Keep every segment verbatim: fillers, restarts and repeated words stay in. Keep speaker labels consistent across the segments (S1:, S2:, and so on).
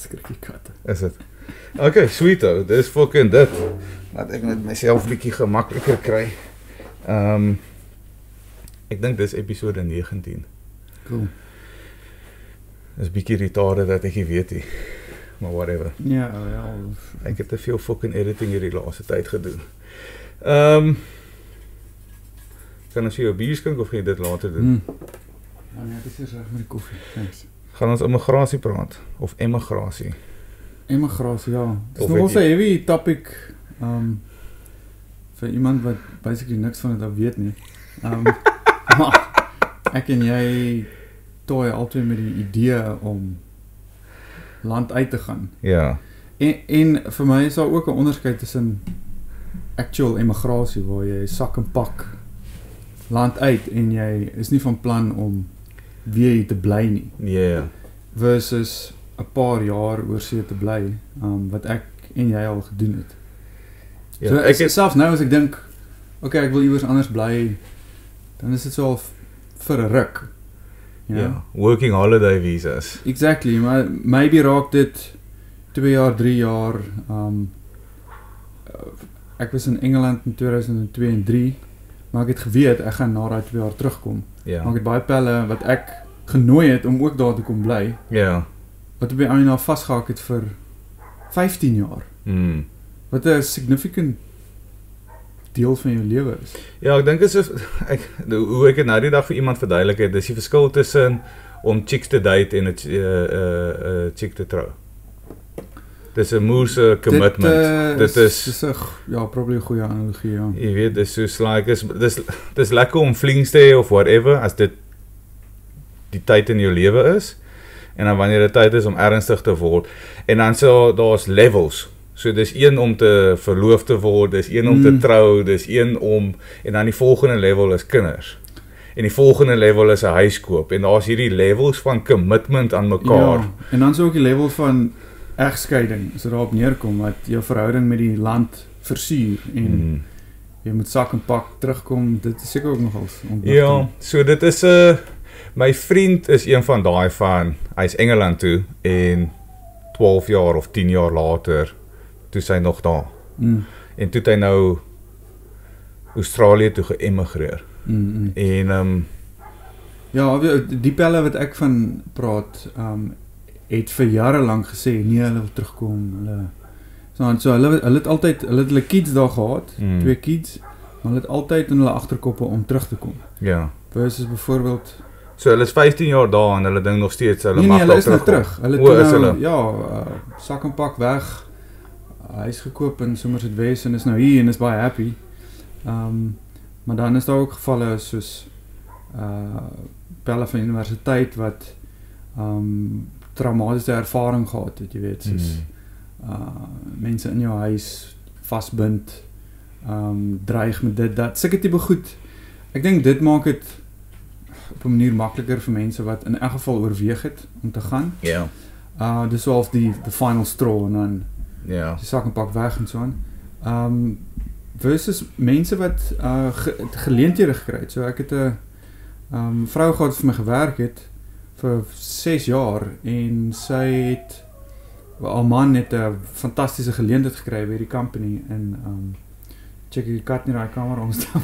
S1: skrikkie katte.
S2: Is dit? Okay, sweet ou, dis fucking dit. Laat ek net myself bietjie gemakliker kry. Ehm um, ek dink dis episode negentien.
S1: Cool.
S2: Dis bietjie retarded dat ek nie weet nie. Maar whatever.
S1: Ja, ja.
S2: Ek het te veel fucking editing hierdie laaste tyd gedoen. Ehm um, kan ons jou bier skink of gaan jy dit later doen?
S1: Mm. Ja, nee, dit is reg met die koffie. Thanks.
S2: Gaan ons immigrasie praat of emigrasie?
S1: Emigrasie, ja. Dit is
S2: Of
S1: nogal
S2: het
S1: 'n
S2: jy-
S1: heavy topic um vir iemand wat basically niks van dit af weet nie. Um maar ek en jy toy altyd met die idee om land uit te gaan.
S2: Ja.
S1: En, en vir my is daar ook 'n onderskeid tussen actual emigrasie waar jy sak en pak land uit en jy is nie van plan om weer hier te bly nie,
S2: Ja. Yeah.
S1: versus 'n paar jaar oor see te bly, um, wat ek en jy al gedoen het.
S2: Ja,
S1: So
S2: ek
S1: ek
S2: het
S1: selfs nou as ek dink, okay, ek wil iewers anders bly, dan is dit so al f- vir 'n ruk. You know?
S2: ja, working holiday visas.
S1: Exactly, maar maybe raak dit twee jaar, drie jaar. Um, ek was in Engeland in tweeduisend twee en drie, maar ek het geweet ek gaan na daai twee jaar terugkom.
S2: Ja.
S1: Maar ek het baie pelle wat ek genooi het om ook daar te kom bly,
S2: Ja.
S1: wat op die einde nou vasgehak het vir vyftien jaar.
S2: Hmm.
S1: Wat 'n significant deel van jou lewe is.
S2: Ja, ek dink is ek hoe ek dit nou die dag vir iemand verduidelik het, dis die verskil tussen om chicks te date en 'n uh, uh, uh, chick te trou. Dis 'n moerse commitment.
S1: Dit, uh,
S2: Dit is
S1: dis 'n ja, probably 'n goeie analogie, ja.
S2: jy weet, dis soos like is dis dis lekker om flings te hê of whatever as dit die tyd in jou lewe is. En dan wanneer dit tyd is om ernstig te word en dan so daar's levels. So dis een om te verloof te word, dis een om
S1: Mm.
S2: te trou, dis een om en dan die volgende level is kinders. En die volgende level is 'n huis koop en daar's hierdie levels van commitment aan mekaar.
S1: Ja, en dan is ook die level van egskeiding, as dit daarop neerkom, wat jou verhouding met die land versuur en
S2: Mm.
S1: jy moet sak en pak terugkom, dit is seker ook nogal
S2: Ja, so dit is 'n uh, my vriend is een van daai van hy's Engeland toe en twaalf jaar of tien jaar later toe sy nog daar.
S1: Mm,
S2: En toe het hy nou Australië toe geëmigreer.
S1: mm, mm.
S2: En ehm um,
S1: Ja, weet- die pelle wat ek van praat, um, het vir jare lank gesê, nee, hulle wil terugkom, hulle so, so hulle, hulle het altyd, hulle het hulle kids daar gehad,
S2: Mm.
S1: twee kids, maar hulle het altyd in hulle agterkoppe om terug te kom.
S2: ja.
S1: Versus byvoorbeeld
S2: So hulle is vyftien jaar daar en hulle dink nog steeds hulle
S1: nee,
S2: mag
S1: nee, hulle is nou
S2: terugkom.
S1: terug. Hulle
S2: O,
S1: het
S2: is
S1: nou,
S2: hulle?
S1: ja, uh, sak en pak weg, huis gekoop in Somerset West en is nou hier en is baie happy. Um, maar dan is daar ook gevalle soos uh, pelle van universiteit wat um, traumatische ervaring gehad het, jy weet, soos
S2: Mm.
S1: uh, mense in jou huis vasbind, um, dreig met dit, dat, sulke tipe goed. Ek dink dit maak het op 'n manier makliker vir mense wat in elk geval oorweeg het om te gaan.
S2: Ja.
S1: Uh, dis so half die, the final straw en dan
S2: Ja.
S1: die sak en pak weg en so aan. Um, versus mense wat uh, ge, het geleenthede gekry het. So ek het 'n um, vrou gehad wat vir my gewerk het vir ses jaar en sy het haar man het 'n fantastiese geleentheid gekry by die company en um, check die kat nie daai kamer omstap.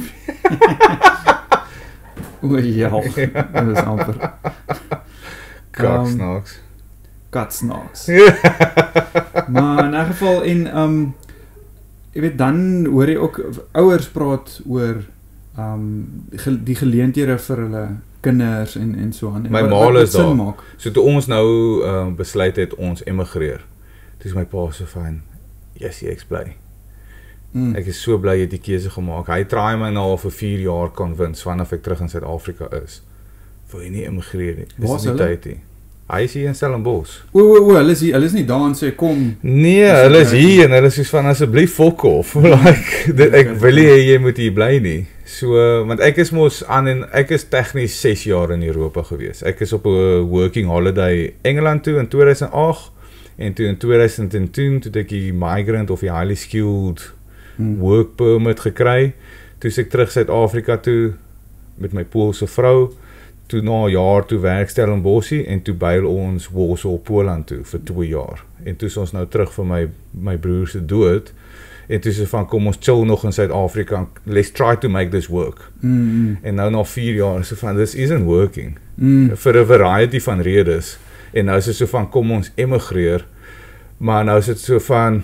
S1: O ja, dit is amper
S2: Kaksnaaks.
S1: katsnaaks. Maar in 'n geval en um jy weet dan hoor jy ook ouers praat oor um ge, die geleenthede vir hulle kinders en en so aan.
S2: My
S1: Wat-
S2: ma
S1: wat- wat
S2: is
S1: sin
S2: daar.
S1: maak.
S2: So toe ons nou uh, besluit het ons emigreer. Toe is my pa so van, yes, ek's bly.
S1: Mm.
S2: Ek is so bly jy het die keuse gemaak. Hy try my nou al vir vier jaar convince vanaf ek terug in Suid-Afrika is. Wil jy nie emigreer nie?
S1: Waar
S2: Dis
S1: is
S2: nie
S1: hulle?
S2: tyd nie. Hy is hier in Stellenbosch.
S1: O o o, hulle is hier, hulle is nie daar en sê kom.
S2: Nee,
S1: Dis
S2: hulle is
S1: nie
S2: hier en hulle is soos van asseblief fok off. Like, dit, ek wil nie hê jy moet hier bly nie. So, want ek is mos aan en ek is tegnies ses jaar in Europa gewees. Ek is op 'n working holiday Engeland toe in tweeduisend agt en toe in tweeduisend tien toe het ek die migrant of die highly skilled
S1: Hmm.
S2: work permit gekry. Toe is ek terug Suid-Afrika toe met my Poolse vrou. toe na 'n jaar toe werk Stellenbosch en toe byl ons Warsaw Poland toe vir twee jaar. En toe is ons nou terug vir my my broer se dood. En toe is van kom ons chill nog in Suid-Afrika. Let's try to make this work.
S1: Mm.
S2: En nou na vier jaar is so van this isn't working.
S1: Mm.
S2: Vir 'n variety van redes. En nou is dit so van kom ons emigreer. Maar nou is dit so van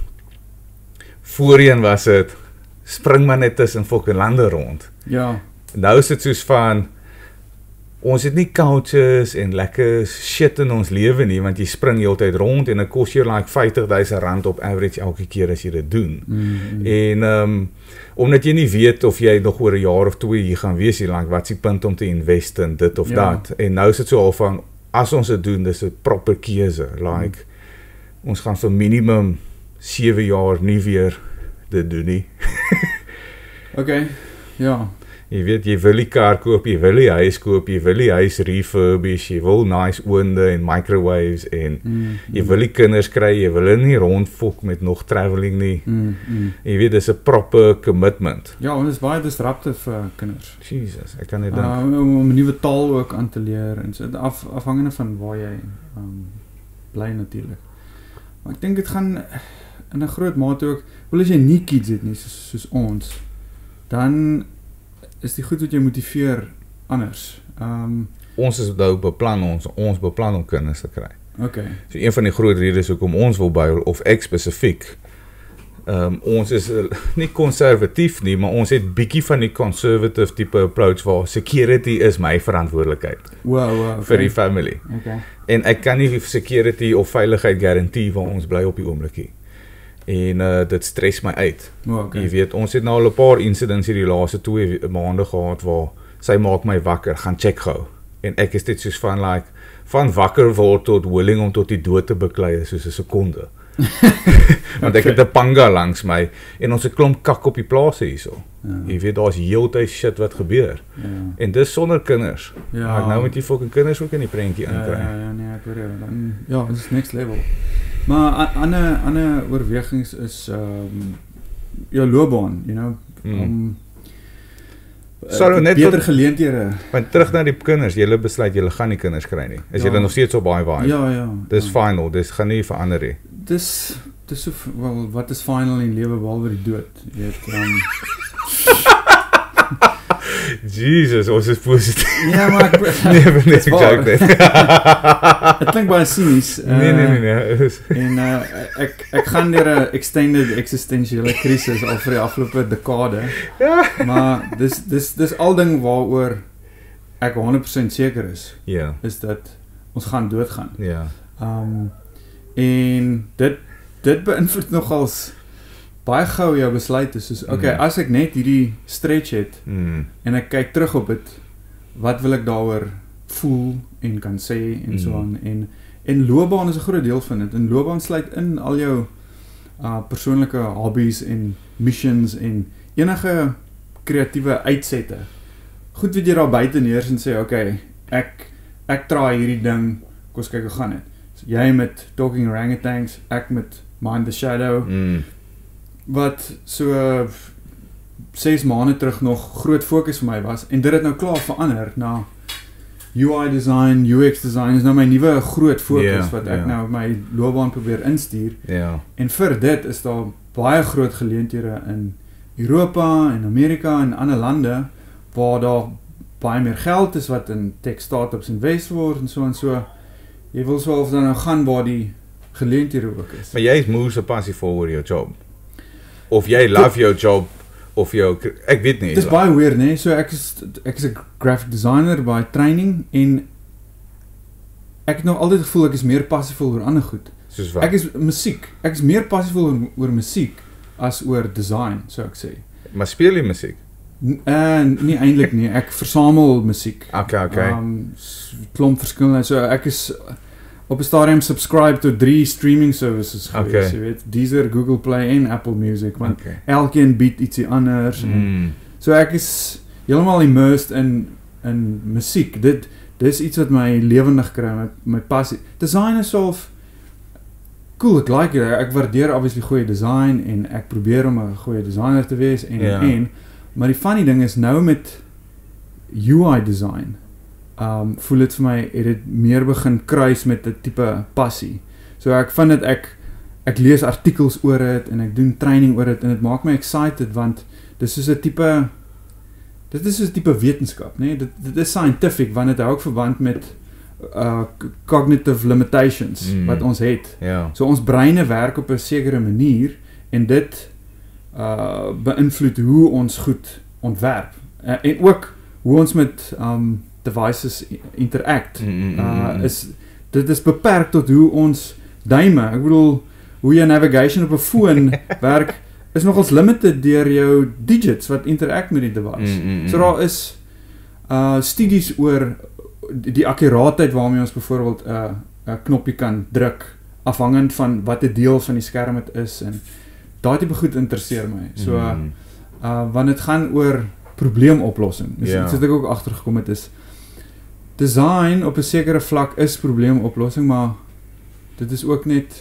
S2: voorheen was dit spring maar net tussen fucking lande rond.
S1: Ja.
S2: Nou is dit soos van ons het nie couches en lekker shit in ons lewe nie, want jy spring heeltyd rond en dit kos jou like vyftig duisend rand op average elke keer as jy dit doen.
S1: Mm.
S2: En um, omdat jy nie weet of jy nog oor 'n jaar of twee hier gaan wees, jy like wat is die punt om te invest in dit of
S1: Ja.
S2: dat. En nou is dit so al van as ons dit doen, dis 'n proper keuse. Like mm. ons gaan vir minimum sewe jaar nie weer dit doen nie.
S1: Okay. Ja.
S2: Jy weet, jy wil die kar koop, jy wil die huis koop, jy wil die huis refurbish, jy wil nice oonde en microwaves en
S1: Mm.
S2: jy wil die kinders kry, jy wil hulle nie rondfok met nog traveling nie.
S1: Mm. Mm.
S2: Jy weet, dis 'n proper commitment.
S1: Ja, en dit is baie disruptief vir uh, kinders.
S2: Jesus, ek kan net dink.
S1: Uh, om, om 'n nuwe taal ook aan te leer en so af, afhangende van waar jy um, bly natuurlik. Maar ek dink dit gaan in 'n groot mate ook, wel as jy nie kids het nie soos, soos ons, dan is die goed wat jy motiveer anders. Um,
S2: Ons is nou beplan ons, ons beplan om kinders te kry.
S1: okay.
S2: So een van die groot redes hoekom ons wil bou of ek spesifiek. Um, ons is uh, nie konservatief nie, maar ons het bietjie van die conservative tipe approach waar security is my verantwoordelikheid
S1: Wow, wow, okay.
S2: vir die family.
S1: Okay.
S2: En ek kan nie security of veiligheid garantie waar ons bly op die oomblikie. En uh, dit stres my uit.
S1: Wow, okay.
S2: Jy weet, ons het nou al 'n paar incidents hierdie laaste twee maande gehad waar sy maak my wakker, gaan check gou. En ek is dit soos van like van wakker word tot willing om tot die dood te beklei is soos 'n sekonde. Want ek het 'n panga langs my en ons het klomp kak op die plase hierso.
S1: Ja.
S2: Jy weet, daar's heeltyd shit wat gebeur.
S1: Ja.
S2: En dis sonder kinders.
S1: Ja.
S2: Maar nou met die fucking kinders ook in die prentjie
S1: Ja,
S2: inkry.
S1: ja, ja, nee, ek hoor jou. Dan, ja, dit is next level. Maar a- ander ander oorwegings is um jou loopbaan, you know,
S2: Mm.
S1: om uh,
S2: Sorry, net
S1: beter
S2: tot-
S1: geleenthede.
S2: Want terug na die kinders, julle besluit julle gaan nie kinders kry nie. Is
S1: Ja.
S2: julle nog steeds op baie baie?
S1: Ja, ja.
S2: Dis
S1: ja.
S2: final, dis gaan nie verander nie.
S1: Dis dis so wel wat is final in lewe behalwe die dood, jy weet. Um,
S2: Jesus, ons is positief.
S1: ja, maar ek
S2: Nee, maar net
S1: Dis
S2: ek
S1: waar.
S2: joke net.
S1: dit klink baie sinies. Uh,
S2: Nee, nee, nee, nee. Is-
S1: En uh, ek ek gaan deur 'n extended existentiële krisis al vir die afgelope dekade.
S2: Ja.
S1: Maar dis dis dis al ding waaroor ek honderd persent seker is,
S2: Ja,
S1: is dat ons gaan doodgaan.
S2: ja.
S1: Um en dit dit beïnvloed nogals baie gou jou besluite soos okay,
S2: Mm.
S1: as ek net hierdie stretch het
S2: Mm.
S1: en ek kyk terug op dit, wat wil ek daaroor voel en kan sê en so
S2: Mm.
S1: aan en en loopbaan is 'n groot deel van dit. En loopbaan sluit in al jou uh persoonlike hobbies en missions en enige kreatiewe uitsette. Goed wat jy daar buite neers en sê okay, ek ek try hierdie ding, kom ons kyk hoe gaan dit. So, jy met Talking Orangutans, ek met Mind the Shadow,
S2: Mm.
S1: wat so uh, ses maande terug nog groot fokus vir my was en dit het nou klaar verander na U I design, U X design is nou my nuwe groot fokus
S2: Ja,
S1: wat ek
S2: ja.
S1: nou my loopbaan probeer instuur.
S2: Ja.
S1: En vir dit is daar baie groot geleenthede in Europa en Amerika en ander lande waar daar baie meer geld is wat in tech startups invest word en so en so. Jy wil so of dan nou gaan waar die geleenthede ook is.
S2: Maar jy is moe se passievol oor jou job. Of jy love jou job of jou ek weet nie.
S1: Dit is baie weird, nee. So ek is ek is 'n graphic designer by training en ek het nou altyd gevoel ek is meer passievol oor ander goed.
S2: Soos wat?
S1: Ek is musiek. Ek is meer passievol oor, oor musiek as oor design, sou ek sê.
S2: Maar speel jy musiek?
S1: N uh, nie eintlik nie. Ek versamel musiek.
S2: Okay, okay.
S1: Um, s- klomp verskillende. So ek is op 'n stadium subscribe tot drie streaming services gewees,
S2: Okay.
S1: jy weet, Deezer, Google Play en Apple Music, want
S2: Okay.
S1: elkeen bied ietsie anders. En,
S2: Mm.
S1: so ek is heeltemal immersed in in musiek. Dit dis iets wat my lewendig kry, my my passie. Design is self cool, ek like dit. Ek waardeer obviously goeie design en ek probeer om 'n goeie designer te wees en
S2: Ja.
S1: en maar die funny ding is nou met U I design um, voel dit vir my, het dit meer begin kruis met 'n tipe passie. So ek vind dit ek, ek lees artikels oor dit, en ek doen training oor dit, en dit maak my excited, want dit is soos 'n tipe, dit is soos 'n tipe wetenskap, nee? dit, dit is scientific, want dit hou ook verband met uh, cognitive limitations, mm. wat ons het.
S2: Ja.
S1: So ons breine werk op 'n sekere manier, en dit uh, beïnvloed hoe ons goed ontwerp, uh, en ook hoe ons met um, devices interact,
S2: Mm-hmm.
S1: uh, is, dit is beperk tot hoe ons duime, ek bedoel, hoe jou navigation op 'n foon werk, is nogals limited deur jou digits wat interact met die device.
S2: Mm-hmm.
S1: So daar is uh, studies oor die, die akkuraatheid waarmee ons byvoorbeeld 'n uh, uh, knoppie kan druk, afhangend van wat 'n deel van die skerm dit is, en daai tipe goed interesseer my. So,
S2: Mm.
S1: uh, want dit gaan oor probleemoplossing. Dus
S2: Ja.
S1: iets wat ek ook agtergekom het is, design op 'n sekere vlak is probleemoplossing, maar dit is ook net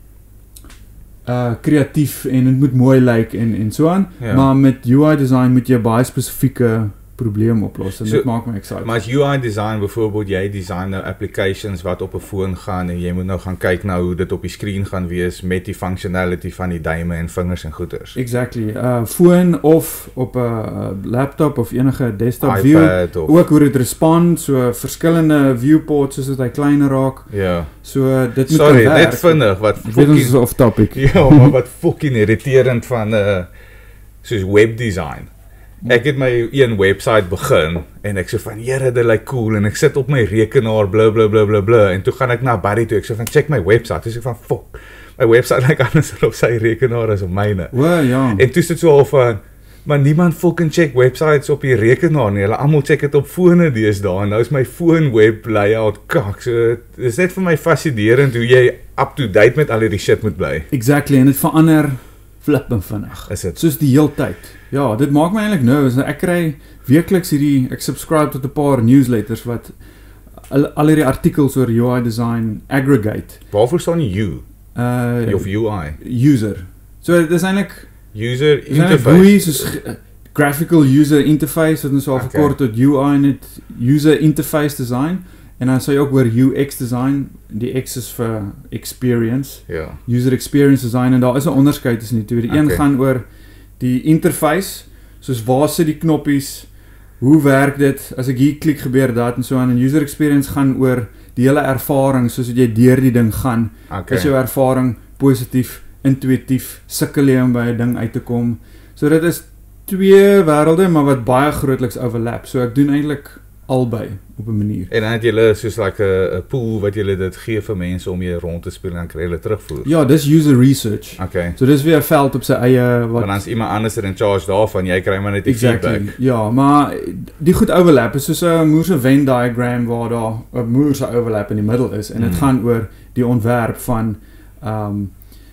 S1: uh kreatief, en dit moet mooi lyk, en en so aan.
S2: Ja.
S1: Maar met U I design moet jy 'n baie spesifieke probleem oplos, en
S2: So,
S1: dit maak my excited.
S2: Maar as U I design byvoorbeeld, jy design nou applications wat op 'n foon gaan, en jy moet nou gaan kyk na hoe dit op die skerm gaan wees met die functionality van die duime en vingers en goeters.
S1: Exactly. Uh foon of op 'n uh, laptop of enige desktop view,
S2: iPad of
S1: ook hoe dit respond, so verskillende viewports soos dit hy kleiner raak.
S2: ja.
S1: So dit moet
S2: Sorry,
S1: kan werk.
S2: net vinnig wat
S1: Ek weet ons is
S2: fucking
S1: off topic.
S2: ja, maar wat fucking irriterend van uh soos webdesign. Ek het my een website begin en ek sê van, "Here, dit lyk cool," en ek sit op my rekenaar bla bla bla bla bla, en toe gaan ek na Barry toe. Ek sê van, "Check my website." Toe sê ek van, "Fuck. My website lyk anders op sy rekenaar as op myne."
S1: O, ja.
S2: En toe sit so al van, maar niemand fucking check websites op die rekenaar nie. Hulle almal check dit op fone deesdae, en nou is my foon web layout kak. So dit is net vir my fascinerend hoe jy up to date met al hierdie shit moet bly.
S1: Exactly, en dit verander flippend vinnig.
S2: Is dit?
S1: Soos die heel tyd. Ja, dit maak my eintlik nou, is ek kry weekliks hierdie, ek subscribe tot 'n paar newsletters wat al, al hierdie artikels oor U I design aggregate.
S2: Waarvoor staan die U
S1: Uh,
S2: of U I?
S1: user. So dit is eintlik
S2: User
S1: Dis nou
S2: interface.
S1: G U I, soos uh, Graphical User Interface, wat ons al
S2: Okay.
S1: verkort tot U I net User Interface Design, en dan sê jy ook oor U X Design, die X is vir Experience,
S2: Ja.
S1: User Experience Design, en daar is 'n onderskeid tussen die twee. Die een
S2: Okay.
S1: gaan oor die interface, soos waar sit die knoppies, hoe werk dit, as ek hier klik gebeur dat, en so aan, en User Experience gaan oor die hele ervaring, soos wat jy deur die ding gaan,
S2: Okay.
S1: is jou ervaring positief, intuïtief, sukkel jy om by 'n ding uit te kom. So dit is twee wêrelde, maar wat baie grootliks overlap. So ek doen eintlik albei op 'n manier.
S2: En dan het julle soos like 'n 'n pool wat julle dit gee vir mense om mee rond te speel en dan kry hulle terugvoer.
S1: Ja, dis user research.
S2: Okay.
S1: So dis weer 'n veld op sy eie wat
S2: Want dan is iemand anders in charge daarvan, jy kry maar net die
S1: exactly.
S2: feedback.
S1: Ja, maar die goed overlap is soos 'n Moore Venn diagram waar daar 'n Moore overlap in die middel is, en dit
S2: Mm.
S1: gaan oor die ontwerp van um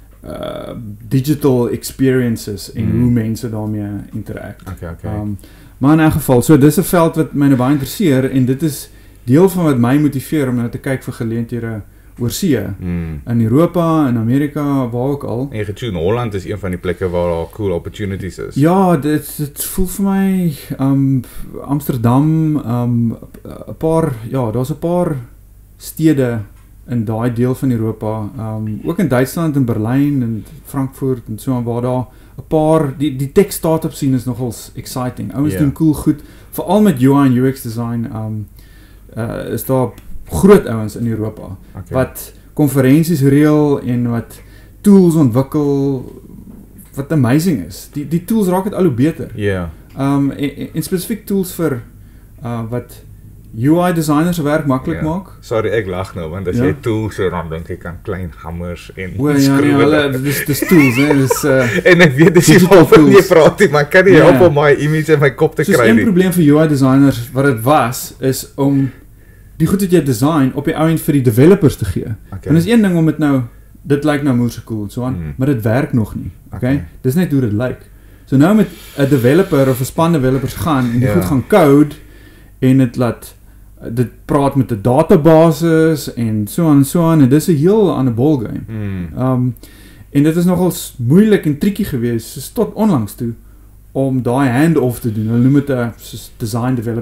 S1: uh digital experiences en
S2: Mm.
S1: hoe mense daarmee interact.
S2: Okay, okay.
S1: Um, maar in 'n geval, so dis 'n veld wat my nou baie interesseer, en dit is deel van wat my motiveer om nou te kyk vir geleenthede oor see,
S2: Mm.
S1: in Europa, in Amerika, waar ook al.
S2: En Getune Holland is een van die plekke waar daar cool opportunities is.
S1: Ja, dit dit voel vir my um Amsterdam, um 'n paar, ja, daar's 'n paar stede in daai deel van Europa, um ook in Duitsland en Berlyn en Frankfurt en so aan, waar daar 'n paar die die tech startup scene is nogals exciting. Ouens
S2: Ja.
S1: doen cool goed, veral met U I en U X design. Um uh is daar groot ouens in Europa
S2: Okay.
S1: wat konferensies reël en wat tools ontwikkel wat amazing is. Die die tools raak dit al hoe beter.
S2: Ja.
S1: Um en, en, en spesifiek tools vir uh wat U I designers se werk maklik
S2: Ja.
S1: maak.
S2: Sorry, ek lag nou want as
S1: Ja?
S2: jy tools so dan dink ek aan klein hammers en
S1: O ja, nee,
S2: skroewe.
S1: hulle dis dis tools, hè. Dis uh
S2: En ek weet dis nie
S1: Digital
S2: waarvan jy
S1: tools.
S2: praat nie, maar ek kan nie
S1: Ja.
S2: help om my image in my kop te
S1: soos
S2: kry
S1: een
S2: nie.
S1: probleem vir U I designers wat dit was is om die goed wat jy design op die ou end vir die developers te gee.
S2: Okay.
S1: En dis een ding om dit nou dit lyk nou moeë cool en so aan,
S2: Mm.
S1: maar dit werk nog nie. Okay?
S2: Okay.
S1: Dis net hoe dit lyk. So nou met 'n developer of 'n span developers gaan en die
S2: Ja.
S1: goed gaan code en dit laat dit praat met 'n databasis en so aan en so aan, en dis 'n heel ander ballgame.
S2: Mm.
S1: Um en dit is nogals moeilik en tricky geweest soos tot onlangs toe om daai hand-off te doen. Hulle noem dit 'n soos design developer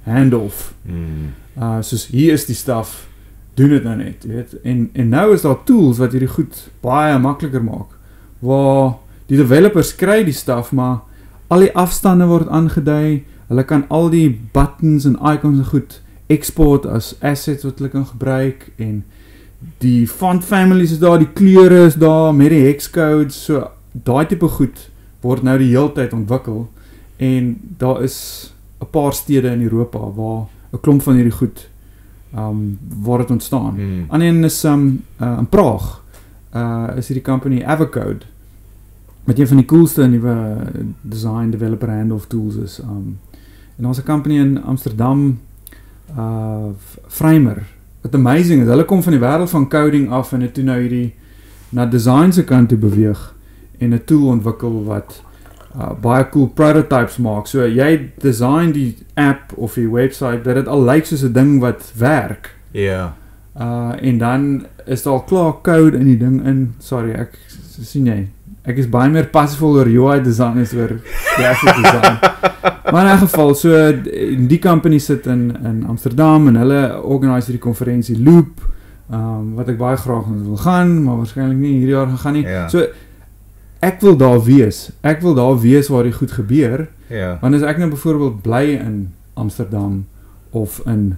S1: hand-off.
S2: Mm.
S1: Uh, soos hier is die staf, doen dit nou net, weet. En, en nou is daar tools wat hierdie goed baie makliker maak, waar die developers kry die staf, maar al die afstande word aangedui, hulle kan al die buttons en icons en goed export as assets wat hulle kan gebruik, en die font families is daar, die kleure is daar, met die hex codes, so daai tipe goed word nou die hele tyd ontwikkel, en daar is 'n paar stede in Europa waar 'n klomp van hierdie goed um, waar dit ontstaan.
S2: Mm.
S1: Ander een is um, uh, in Praag, uh, is hierdie company Avocode, wat een van die coolste nuwe design developer handoff tools is. Um, en ons 'n company in Amsterdam, uh, Framer, wat amazing is. Hulle kom van die wêreld van coding af en het toe nou hierdie na design se kant toe beweeg en 'n tool ontwikkel wat uh, baie cool prototypes maak. So jy design die app of die website dat dit al lyk soos 'n ding wat werk.
S2: Ja. Yeah.
S1: Uh, en dan is daar al klaar code in die ding in. Sorry, ek sien jy. Ek is baie meer passievol oor U I design as oor graphic design. Maar in 'n geval, so die company sit in in Amsterdam en hulle organiseer hierdie konferensie Loop, um, wat ek baie graag wil gaan, maar waarskynlik nie hierdie jaar gaan gaan nie.
S2: Ja.
S1: So ek wil daar wees. Ek wil daar wees waar dit goed gebeur.
S2: Ja.
S1: Want as ek nou byvoorbeeld bly in Amsterdam of in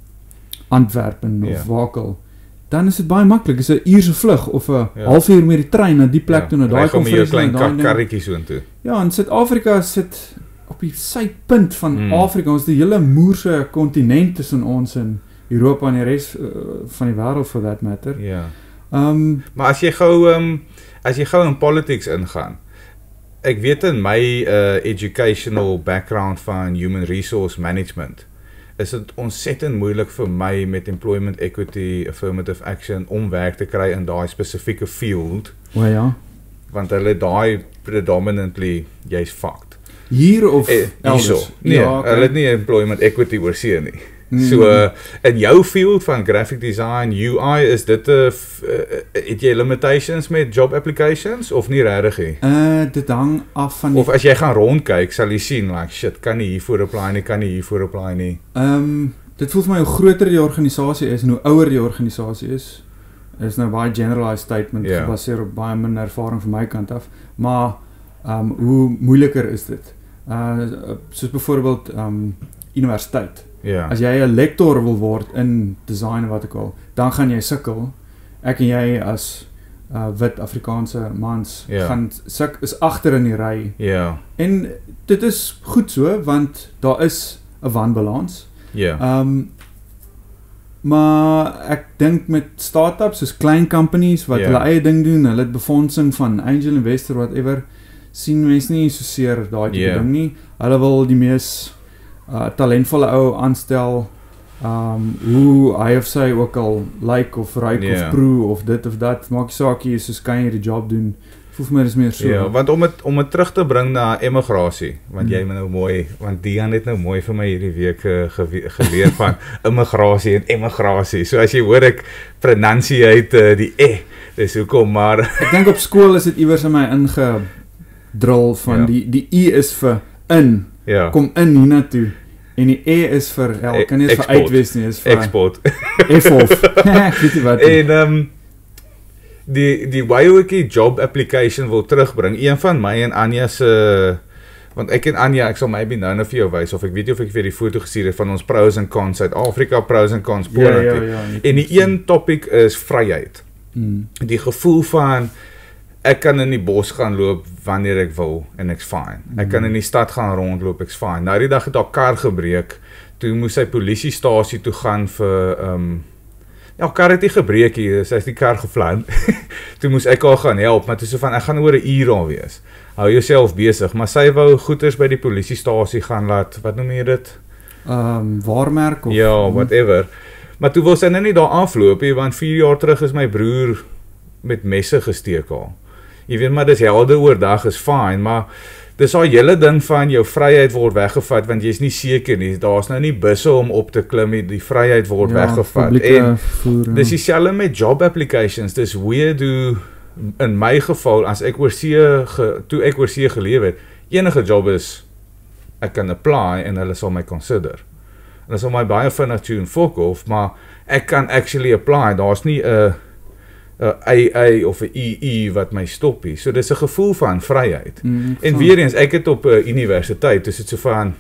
S1: Antwerpen of
S2: Ja.
S1: Wakel, dan is dit baie maklik. Dit is 'n uur se vlug of 'n
S2: Ja.
S1: halfuur met die trein na die plek
S2: Ja.
S1: toe, na daai
S2: Ry gou met jou
S1: konferensie.
S2: klein
S1: na daai ding.
S2: karretjie soontoe.
S1: Ja, en Suid-Afrika sit op die suidpunt van
S2: Hmm.
S1: Afrika. Ons is die hele moerse kontinent tussen ons en Europa en die res uh, van die wêreld for that matter.
S2: Ja.
S1: Um,
S2: Maar as jy gou um, as jy gou in politics ingaan. Ek weet in my uh, educational background van human resource management is dit ontsettend moeilik vir my met employment equity, affirmative action om werk te kry in daai spesifieke field,
S1: o ja.
S2: want hulle daai predominantly jy's fucked.
S1: Hier of
S2: Eh,
S1: elders?
S2: hierso. Nee,
S1: Ja, okay.
S2: hulle het nie employment equity oor see nie.
S1: Mm.
S2: So uh, in jou field van graphic design, U I, is dit 'n uh, het jy limitations met job applications of nie regtig nie?
S1: Uh, dit hang af van die...
S2: Of as jy gaan rondkyk, sal jy sien like shit, kan nie hiervoor apply nie, kan nie hiervoor apply nie.
S1: Um, dit voel vir my hoe groter die organisasie is en hoe ouer die organisasie is, is nou baie generalized statement,
S2: Ja.
S1: gebaseer op baie min ervaring van my kant af, maar um, hoe moeiliker is dit? Uh, soos byvoorbeeld um, universiteit.
S2: Ja.
S1: As jy 'n lektor wil word in design of wat ook al, dan gaan jy sukkel. Ek en jy as uh, wit Afrikaanse mans
S2: Ja.
S1: gaan suk is agter in die ry.
S2: Ja.
S1: En dit is goed so, want daar is 'n wanbalans.
S2: Ja.
S1: Um, maar ek dink met startups, soos klein companies wat
S2: Ja.
S1: hulle eie ding doen, hulle het befondsing van angel investor, whatever, sien mense nie so seer daai tipe
S2: Ja.
S1: ding nie. Hulle wil die mees uh, talentvolle ou aanstel, um, hoe hy of sy ook al like of ruik
S2: Ja.
S1: of proe of dit of dat, maak nie saak nie, soos kan jy die job doen. Voel vir my dis meer so.
S2: Ja, want om het om het terug te bring na immigrasie, want
S1: Hmm.
S2: jy het nou mooi, want Dian het nou mooi vir my hierdie week uh, gewe- geleer van immigrasie en emigrasie. So as jy hoor ek pronunciate uh, die e, dis hoekom, maar
S1: Ek dink op skool is dit iewers in my ingedrul van
S2: Ja.
S1: die die i is vir in.
S2: ja,
S1: Kom in hiernatoe. En die E is vir, ja,
S2: E-
S1: kan nie eens vir
S2: export.
S1: uitwees nie, is vir
S2: export.
S1: F-off. Ek weet nie wat nie.
S2: En um, die die Waiwiki job application wil terugbring. Een van my en Anja se, want ek en Anja, ek sal maybe nou nou vir jou wys of ek weet nie of ek vir die foto gestuur het van ons pros en cons Suid-Afrika, pros en cons
S1: Ja, ja,
S2: Poland.
S1: ja.
S2: En die een topic is vryheid.
S1: Mm.
S2: Die gevoel van ek kan in die bos gaan loop wanneer ek wil en ek's fine. Ek kan in die stad gaan rondloop, ek's fine. Nou die dag het haar kar gebreek. Toe moes sy polisiestasie toe gaan vir um ja, kar het nie gebreek hier, sy is die kar gevlam. Toe moes ek haar gaan help, maar toe so van ek gaan oor 'n uur al wees. Hou jouself besig, maar sy wou goeders by die polisiestasie gaan laat, wat noem jy dit?
S1: Um, waarmerk of
S2: Ja, whatever. Maar toe wil sy nou nie daar afloop nie, want vier jaar terug is my broer met messe gesteek al. Jy weet maar dis helde oordag is fine, maar dis al hele ding van jou vryheid word weggevat want jy's nie seker nie. Daar's nou nie busse om op te klim nie, die vryheid word
S1: ja,
S2: weggevat.
S1: publieke
S2: En
S1: vervoer, ja.
S2: dis dieselfde met job applications. Dis weird hoe in my geval as ek oor see ge, toe ek oor see geleef het, enige job is ek kan apply en hulle sal my consider. En dis om my baie vinnig tune fuck off, maar ek kan actually apply. Daar's nie 'n 'n A A of 'n E E wat my stop nie. So dis 'n gevoel van vryheid.
S1: Mm,
S2: en weer eens, ek het op 'n uh, universiteit, dus dit so van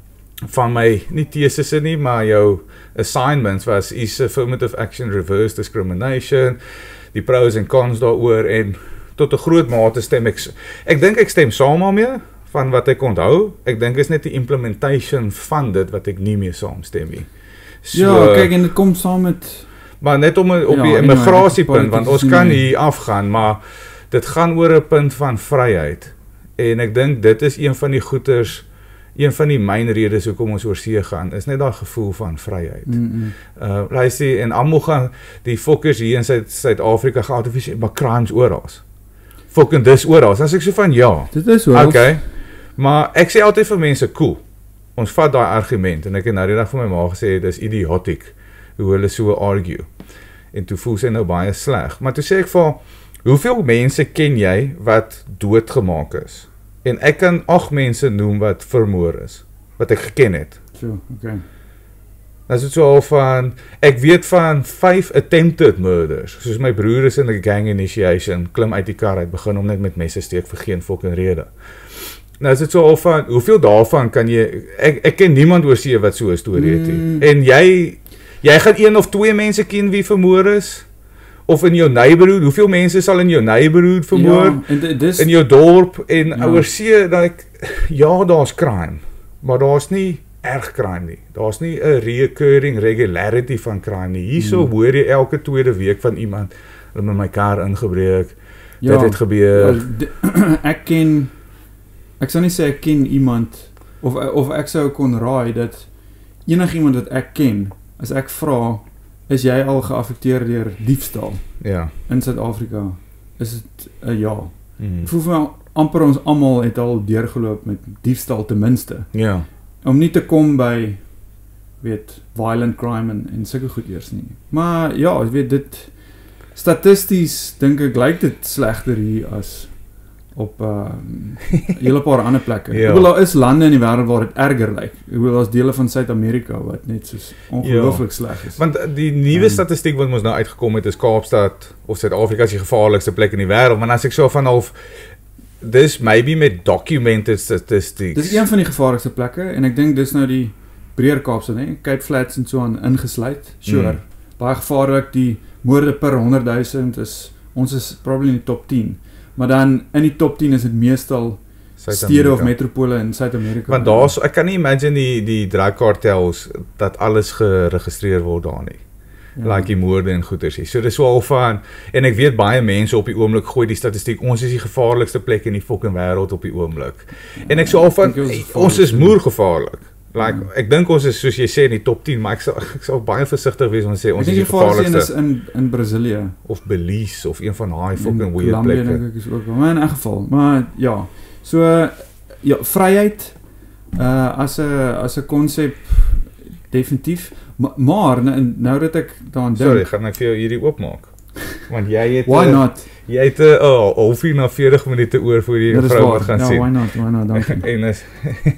S2: van my nie tesisse nie, maar jou assignments was is affirmative action, reverse discrimination, die pros en cons daaroor en tot 'n groot mate stem ek ek dink ek stem saam daarmee van wat ek onthou. Ek dink is net die implementation van dit wat ek nie meer saamstem nie.
S1: So, ja, kyk en dit kom saam met
S2: maar net om op
S1: ja,
S2: die immigrasiepunt
S1: anyway,
S2: want ons kan hier afgaan, maar dit gaan oor 'n punt van vryheid. En ek dink dit is een van die goeters Een van die myn redes hoekom ons oor see gaan, is net daai gevoel van vryheid.
S1: Mm -mm.
S2: Uh, luister, en almal gaan, die fokkers hier in Suid-Afrika gaan altyd sê, maar crimes oral. Fucking dis oral. Dan sê ek so van, ja.
S1: Dit is oral.
S2: Okay, maar ek sê altyd vir mense, cool, ons vat daai argument, en ek het nou die dag vir my ma gesê, dis idiotic, hoe hulle so argue. En toe voel sy nou baie sleg. Maar toe sê ek vir, hoeveel mense ken jy wat doodgemaak is? En ek kan agt mense noem wat vermoor is, wat ek geken het.
S1: So, okay.
S2: Dat is het so al van, ek weet van vyf attempted murders, soos my broer is in 'n gang initiation, klim uit die kar uit, begin om net met messe steek vir geen fucking rede. Nou is dit so al van, hoeveel daarvan kan jy, ek, ek ken niemand oor see wat so 'n storie het nie.
S1: Mm.
S2: En jy, jy gaan een of twee mense ken wie vermoor is, of in jou neighborhood, hoeveel mense sal in jou neighborhood vermoor,
S1: ja, en dis,
S2: in jou dorp, en
S1: ja.
S2: oor see, dat ek, ja, daar's crime, maar daar's nie erg crime nie, daar's nie 'n recurring regularity van crime nie, hierso hmm. hoor jy elke tweede week van iemand, hulle met my kar ingebreek, ja, dit het gebeur.
S1: Ja, de, ek ken, ek sal nie sê ek ken iemand, of, of ek sou kon raai, dat enig iemand wat ek ken, as ek vra, is jy al geaffekteer deur diefstal
S2: ja.
S1: in Suid-Afrika? Is dit 'n uh, ja?
S2: Mm.
S1: Ek voel vir my amper ons almal het al deurgeloop met diefstal ten minste.
S2: Ja.
S1: Om nie te kom by weet violent crime en en sulke goed eers nie. Maar ja, ek weet dit statisties dink ek lyk dit slegter hier as op 'n uh, hele paar ander plekke.
S2: Ja.
S1: Ek bedoel daar is lande in die wêreld waar dit erger lyk. Ek bedoel daar's dele van Suid-Amerika wat net soos ongelooflik ja. sleg is.
S2: Want die nuwe um, statistiek wat ons nou uitgekom het is Kaapstad of Suid-Afrika is die gevaarlikste plek in die wêreld, maar as ek so van half dis maybe met documented statistics.
S1: Dis een van die gevaarlikste plekke en ek dink dis nou die breër Kaapstad, hè, Cape Flats en so aan ingesluit. Sure. Mm. Baie gevaarlik, die moorde per honderd duisend is ons is probably in die top tien. Maar dan in die top tien is dit meestal stede of metropole in Suid-Amerika.
S2: Want daar's ek kan nie imagine die die drug cartels dat alles geregistreer word daar nie. Ja. Like die moorde en goeters. So dis so al van en ek weet baie mense op die oomblik gooi die statistiek ons is die gevaarlikste plek in die fucking wêreld op die oomblik. Ja, en ek so al van hey, ons is moer gevaarlik. Like ja. Ek dink ons is soos jy sê in die top tien, maar ek sal ek sal baie versigtig wees om te sê ons is die gevaarlikste
S1: is in in Brasilië
S2: of Belize of een van daai fucking weird plekke.
S1: Dink ek is ook wel. Maar in 'n geval, maar ja. So ja, vryheid uh as 'n as 'n konsep definitief, maar, maar nou, nou dat ek daaraan dink.
S2: Sorry, gaan ek vir jou hierdie oopmaak. Want jy het
S1: why uh, not?
S2: Jy het 'n uh, oh, halfuur na veertig minute oor voor jy 'n vrou moet gaan
S1: ja,
S2: sien.
S1: Ja, why not? Why not? Dankie.
S2: En is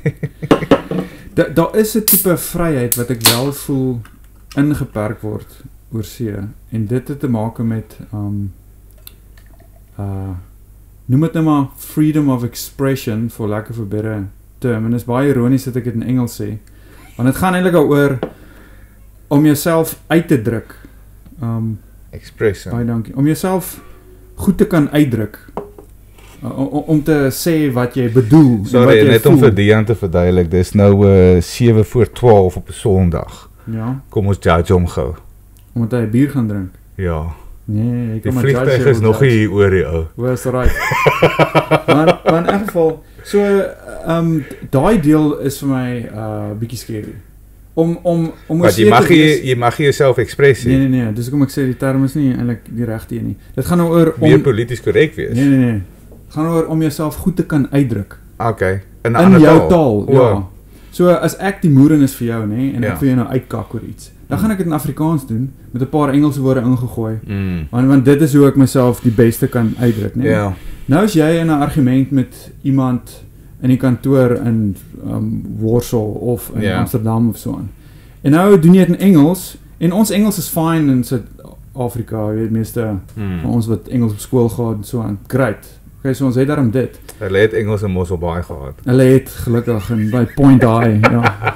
S1: Daar da is 'n tipe vryheid wat ek wel voel ingeperk word oor see en dit het te maak met um uh noem dit nou maar freedom of expression for lack of a better term en dit is baie ironies dat ek dit in Engels sê want dit gaan eintlik daaroor om jouself uit te druk. Um
S2: expression.
S1: Baie dankie. Om jouself goed te kan uitdruk. Uh, om, om te sê wat jy bedoel.
S2: Sorry,
S1: wat jy
S2: net
S1: voel.
S2: om vir Dian te verduidelik, dis nou uh, sewe voor twaalf op 'n Sondag.
S1: Ja.
S2: Kom ons judge hom gou.
S1: Omdat hy bier gaan drink.
S2: Ja.
S1: Nee, ek
S2: die
S1: kom
S2: vliegtuig is nog hier oor die ou.
S1: Was right. maar, maar in elk geval, so um daai deel is vir my uh bietjie scary. Om om om
S2: Maar jy mag jy, jy mag jouself expressie.
S1: Nee nee nee, dis hoekom ek sê die term is nie eintlik die regte een nie. Dit gaan nou oor
S2: om meer polities korrek wees.
S1: Nee nee nee. Dit gaan oor om jouself goed te kan uitdruk.
S2: Okay. In 'n
S1: in
S2: ander
S1: jou
S2: taal.
S1: taal,
S2: oh.
S1: ja. So as ek die moeren is vir jou, nê, en
S2: ja.
S1: ek vir jou nou uitkak oor iets. Dan gaan ek dit in Afrikaans doen met 'n paar Engelse woorde ingegooi.
S2: Mm.
S1: Want want dit is hoe ek myself die beste kan uitdruk, nê.
S2: Ja.
S1: Nou as jy in 'n argument met iemand in die kantoor in um, Warsaw of in
S2: ja.
S1: Amsterdam of so aan. En nou doen jy dit in Engels en ons Engels is fine in Suid-Afrika, jy weet meeste
S2: Hmm.
S1: van ons wat Engels op skool gehad en so aan. Great. Okay, so ons het daarom dit.
S2: Hulle het Engels en mos op baie gehad.
S1: Hulle het gelukkig en by Point daai, ja.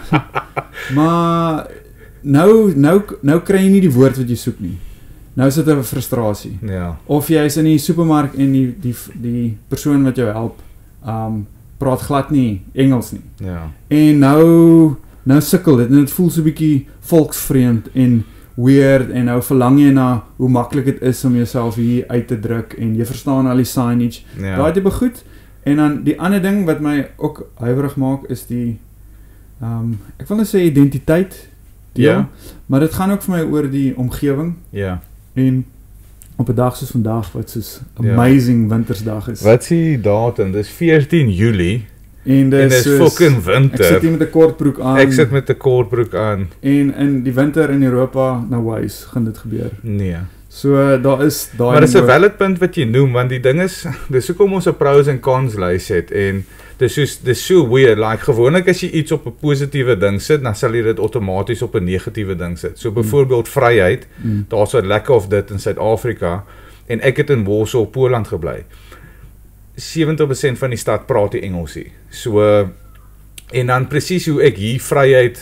S1: Maar nou nou nou kry jy nie die woord wat jy soek nie. Nou is dit 'n frustrasie.
S2: Ja.
S1: Of jy is in die supermark en die die die persoon wat jou help, um praat glad nie Engels nie.
S2: Ja.
S1: En nou nou sukkel dit en dit voel so 'n bietjie volksvreemd en weird en nou verlang jy na hoe maklik dit is om jouself hier uit te druk en jy verstaan al die signage.
S2: Ja.
S1: Daai tipe goed. En dan die ander ding wat my ook huiwerig maak is die um ek wil net sê identiteit deel,
S2: Ja.
S1: maar dit gaan ook vir my oor die omgewing
S2: Ja.
S1: en op 'n dag soos vandag wat soos
S2: Ja.
S1: amazing wintersdag is.
S2: Wat is die datum? Dis veertien Julie
S1: En
S2: en
S1: dis
S2: dis
S1: soos-
S2: fucking
S1: ek sit
S2: winter.
S1: hier met 'n kortbroek aan.
S2: Ek sit met 'n kortbroek aan.
S1: En in die winter in Europa, nou wys, gaan dit gebeur.
S2: Nee.
S1: So daar is daai
S2: Maar dis 'n
S1: woord-
S2: valid punt wat jy noem, want die ding is, dis hoekom ons 'n pros en cons lys het en dis soos dis so weird, like gewoonlik as jy iets op 'n positiewe ding sit, dan sal jy dit outomaties op 'n negatiewe ding sit. So byvoorbeeld vryheid,
S1: Mm.
S2: daar's so lekker of dit in Suid-Afrika en ek het in Warsaw, Poland gebly. sewentig persent van die stad praat die Engels hier. So en dan presies hoe ek hier vryheid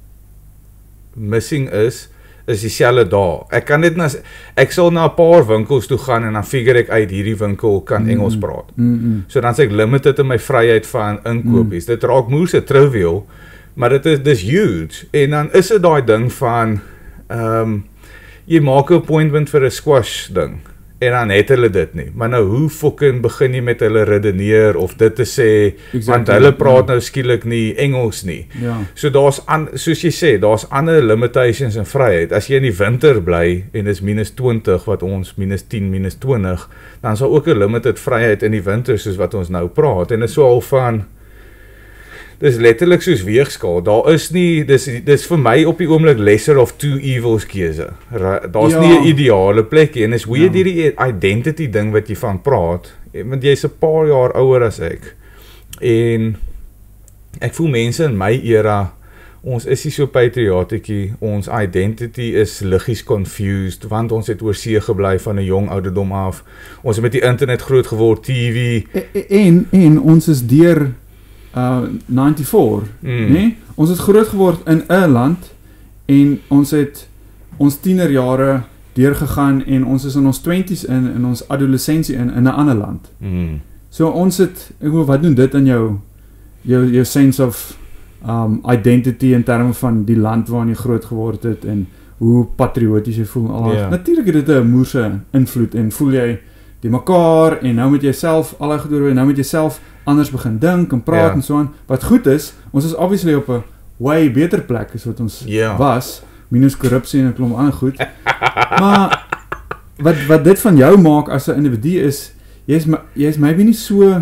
S2: missing is, is dieselfde daar. Ek kan dit na ek sal na 'n paar winkels toe gaan en dan figure ek uit hierdie winkel kan
S1: Mm.
S2: Engels praat.
S1: Mm -mm.
S2: So dan sê ek limited in my vryheid van inkopies. Mm. Dit raak moeë trivial, maar dit is dis huge. En dan is dit daai ding van ehm um, jy maak 'n appointment vir 'n squash ding en dan het hulle dit nie. Maar nou hoe fucking begin jy met hulle redeneer of dit te sê
S1: Exactly.
S2: want hulle praat nou skielik nie Engels nie.
S1: Ja.
S2: So daar's aan soos jy sê, daar's ander limitations in vryheid. As jy in die winter bly en dis minus twintig wat ons minus tien, minus twintig, dan sal ook 'n limited vryheid in die winter soos wat ons nou praat. En dit is so al van dis letterlik soos weegskaal. Daar is nie dis dis vir my op die oomblik lesser of two evils keuse. Ra- Daar's
S1: Ja.
S2: nie 'n ideale plekkie en dis hoe jy
S1: Ja.
S2: hierdie identity ding wat jy van praat, want jy's 'n paar jaar ouer as ek. En ek voel mense in my era, ons is nie so patriotiekie, ons identity is liggies confused, want ons het oor see gebly van 'n jong ouderdom af. Ons het met die internet groot geword, T V.
S1: E- e- En en ons is deur uh vyfennegentig,
S2: Mm.
S1: nee? Ons het groot geword in 'n land en ons het ons tienerjare deurgegaan en ons is in ons twinties in in ons adolessensie in in 'n ander land.
S2: Mm.
S1: So ons het ek bedoel wat doen dit aan jou jou jou sense of um identity in terme van die land waarin jy groot geword het en hoe patrioties jy voel al.
S2: Ja.
S1: Natuurlik het dit 'n moerse invloed en voel jy die mekaar en nou moet jy self al gedoen en nou moet jy self anders begin dink en praat
S2: Ja.
S1: en so aan. Wat goed is, ons is obviously op 'n way beter plek as wat ons
S2: Ja.
S1: was, minus korrupsie en 'n klomp ander goed. Maar wat wat dit van jou maak as 'n individu is, jy's ma- jy's maybe nie so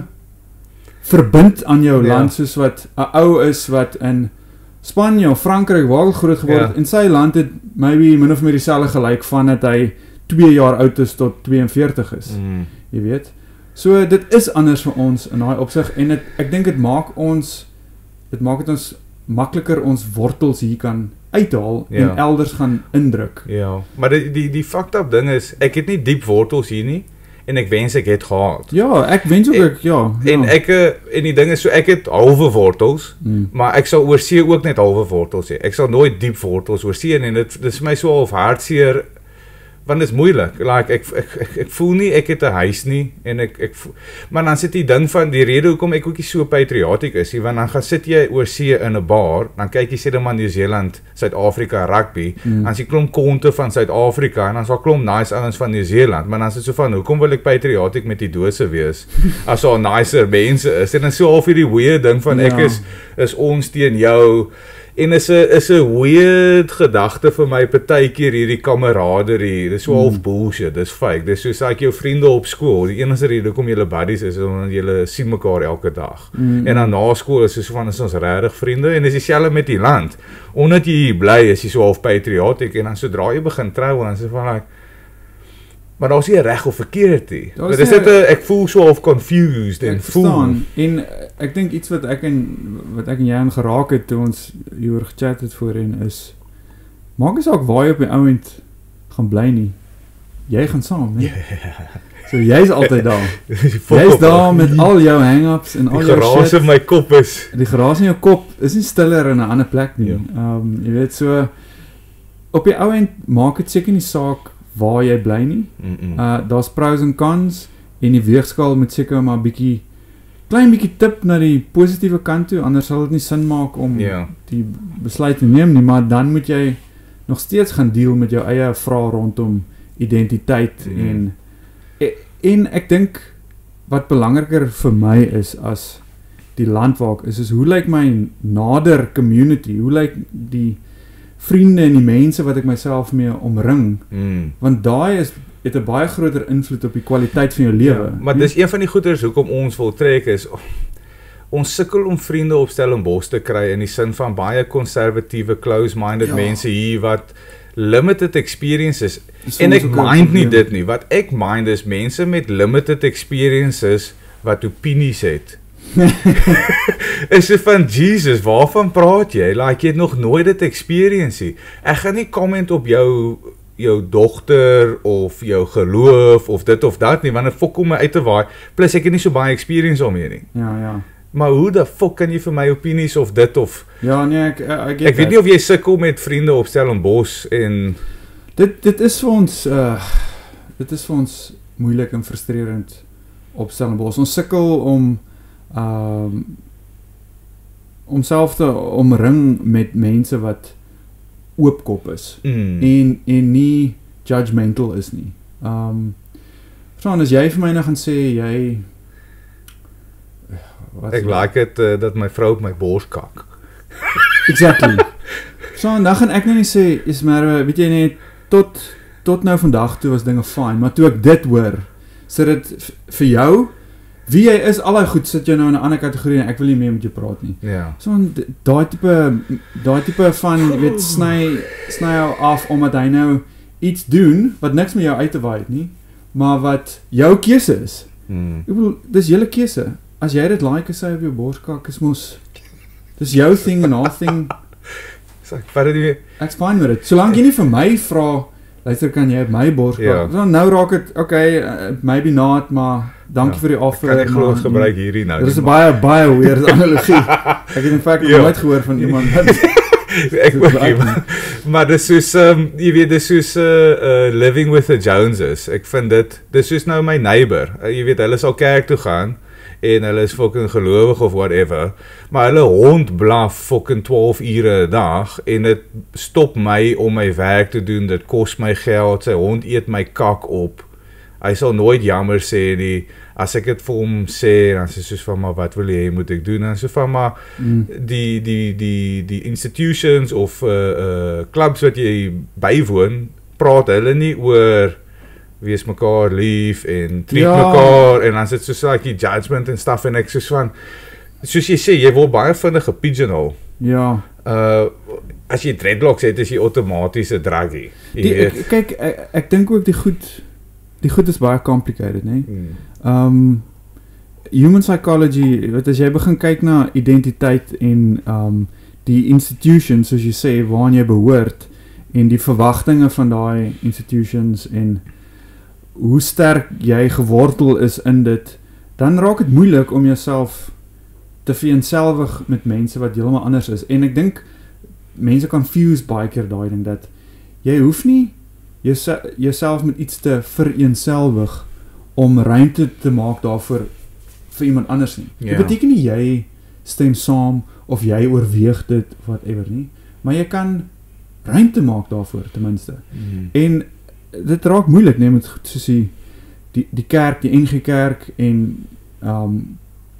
S1: verbind aan jou
S2: Ja.
S1: land soos wat 'n ou is wat in Spanje of Frankryk waar groot geword het
S2: Ja.
S1: en sy land het maybe min of meer dieselfde gelyk van dat hy twee jaar oud is tot tweeënveertig is.
S2: Mm.
S1: Jy weet. So dit is anders vir ons in daai opsig en dit ek dink dit maak ons dit maak dit ons makliker ons wortels hier kan uithaal
S2: Ja.
S1: en elders gaan indruk.
S2: Ja, maar die die die fucked up ding is ek het nie diep wortels hier nie en ek wens ek het gehad.
S1: Ja, ek wens ook
S2: En-
S1: ek ja.
S2: En
S1: ja.
S2: ek eh, en die ding is so ek het halwe wortels,
S1: Mm.
S2: maar ek sal oor see ook net halwe wortels hê. Ek sal nooit diep wortels oor see en dit dis vir my so half hartseer want dit is moeilik. Like ek ek ek, ek voel nie ek het 'n huis nie en ek ek voel, maar dan sit die ding van die rede hoekom ek ook nie so patriotic is, nie, want dan gaan sit jy oor see in 'n bar, dan kyk jy sê dan maar New Zealand, Suid-Afrika rugby,
S1: Mm.
S2: dan sien klomp konte van Suid-Afrika en dan sal klomp nice ouens van New Zealand, maar dan is dit so van hoekom wil ek patriotic met die dose wees as al nicer mense is en dan so half hierdie weird ding van ek
S1: Ja.
S2: is is ons teen jou. En is 'n is 'n weird gedagte vir my partykeer hierdie kameraderie. Dis so half bullshit, dis fake. Dis soos like jou vriende op skool. Die enigste rede hoekom julle buddies is omdat julle sien mekaar elke dag.
S1: Mm.
S2: En dan na skool is dit so van is ons regtig vriende en dis dieselfde met die land. Omdat jy hier bly is jy so half patriotic en dan sodra jy begin trou dan is dit van like maar daar's nie reg of verkeerd nie.
S1: Daar
S2: Dit
S1: is
S2: is
S1: nie-
S2: net 'n ek voel so half confused en
S1: Ek
S2: voel.
S1: verstaan. En uh, ek dink iets wat ek en wat ek en jy aan geraak het toe ons hieroor gechat het voorheen is maak nie saak waar jy op die ouend gaan bly nie. Jy gaan saam, né?
S2: Yeah.
S1: So jy's altyd daar. Jy's daar met al jou hang-ups en al
S2: die
S1: jou
S2: geraas
S1: shit.
S2: in my kop is.
S1: Die geraas in jou kop is nie stiller in 'n ander plek nie.
S2: Ja.
S1: Ehm um, jy weet so op die ouend maak dit seker nie saak waar jy bly nie.
S2: Mm -mm.
S1: Uh daar's pros en cons en die weegskaal moet seker maar bietjie klein bietjie tip na die positiewe kant toe, anders sal dit nie sin maak om
S2: Ja.
S1: die besluit te neem nie, maar dan moet jy nog steeds gaan deel met jou eie vrae rondom identiteit
S2: Mm.
S1: en en ek dink wat belangriker vir my is as die land waar ek is, is hoe lyk my nader community, hoe lyk die vriende en die mense wat ek myself mee omring,
S2: Mm.
S1: want daai is het 'n baie groter invloed op die kwaliteit van jou lewe.
S2: Ja, maar dis een van die goeders hoekom ons wil trek is oh, ons sukkel om vriende op Stellenbosch te kry in die sin van baie konservatiewe close-minded
S1: Ja.
S2: mense hier wat limited experiences
S1: Dis
S2: en
S1: soms
S2: ek
S1: ook 'n
S2: mind nie
S1: probleem.
S2: dit nie. Wat ek mind is mense met limited experiences wat opinies het. Is dit van Jesus, waarvan praat jy? Like jy het nog nooit dit experience nie. Ek gaan nie comment op jou jou dogter of jou geloof of dit of dat nie, want dit fok om my uit te waai. Plus ek het nie so baie experience daarmee nie.
S1: Ja, ja.
S2: Maar hoe die fok kan jy vir my opinies of dit of
S1: Ja, nee, ek ek
S2: ek weet nie of jy sukkel met vriende op Stellenbosch en
S1: dit dit is vir ons uh dit is vir ons moeilik en frustrerend op Stellenbosch. Ons sukkel om um om self te omring met mense wat oopkop is
S2: mm,
S1: en en nie judgmental is nie. Um Verstaan, as jy vir my nou gaan sê jy wat
S2: ek like dit uh, dat my vrou op my bors kak.
S1: Exactly. So en dan gaan ek nou nie sê is maar weet jy net tot tot nou vandag toe was dinge fine, maar toe ek dit hoor, sit dit vir jou wie jy is, al daai goed sit jou nou in 'n ander kategorie en ek wil nie meer met jou praat nie.
S2: Ja.
S1: So daai tipe daai tipe van jy weet sny sny jou af omdat hy nou iets doen wat niks met jou uit te waai het nie, maar wat jou keuse is.
S2: Mm.
S1: Ek bedoel, dis julle keuse. As jy dit like as hy op jou borskak is mos dis jou thing en haar thing.
S2: So ek vat dit nie.
S1: Ek's fine met dit. Solank jy nie vir my vra, luister kan jy op my borskak.
S2: Ja.
S1: Dan nou raak dit okay, uh, maybe not, maar dankie
S2: Ja,
S1: vir die offer.
S2: Kan ek glo
S1: maar-
S2: gebruik hierdie nou.
S1: Dit is
S2: nie,
S1: 'n baie baie weird analogie. Ek het in feite
S2: Ja.
S1: nooit gehoor van iemand wat
S2: ek ook nie, maar, maar dis soos um, jy weet dis soos uh, uh, living with the Joneses. Ek vind dit dis soos nou my neighbor. Uh, jy weet hulle sal kerk toe gaan en hulle is fucking gelowig of whatever, maar hulle hond blaf fucking twaalf ure 'n dag en dit stop my om my werk te doen. Dit kos my geld. Sy hond eet my kak op. Hy sal nooit jammer sê nie. As ek dit vir hom sê, dan sê hy soos van maar wat wil jy moet ek doen? Dan so van maar
S1: mm,
S2: die die die die institutions of uh uh clubs wat jy bywoon, praat hulle nie oor wees mekaar lief en treat
S1: Ja.
S2: mekaar en dan sit so like die judgment en stuff en ek soos van soos jy sê, jy word baie vinnig gepigeonhole.
S1: ja.
S2: Uh as jy dreadlocks het, is jy outomaties 'n druggie. Jy
S1: Die,
S2: weet.
S1: ek kyk ek, ek dink ook die goed die goed is baie complicated, né?
S2: Hmm.
S1: Um human psychology, wat as jy begin kyk na identiteit en um die institutions soos jy sê waaraan jy behoort en die verwagtinge van daai institutions en hoe sterk jy gewortel is in dit, dan raak dit moeilik om jouself te vereenselwig met mense wat heeltemal anders is. En ek dink mense confuse baie keer daai ding dat jy hoef nie jouself met iets te vereenselwig om ruimte te maak daarvoor vir iemand anders nie. Dit
S2: Ja.
S1: beteken nie jy stem saam of jy oorweeg dit of whatever nie, maar jy kan ruimte maak daarvoor ten minste.
S2: Hmm.
S1: En dit raak moeilik nee met goed soos die die die kerk, die N G Kerk en um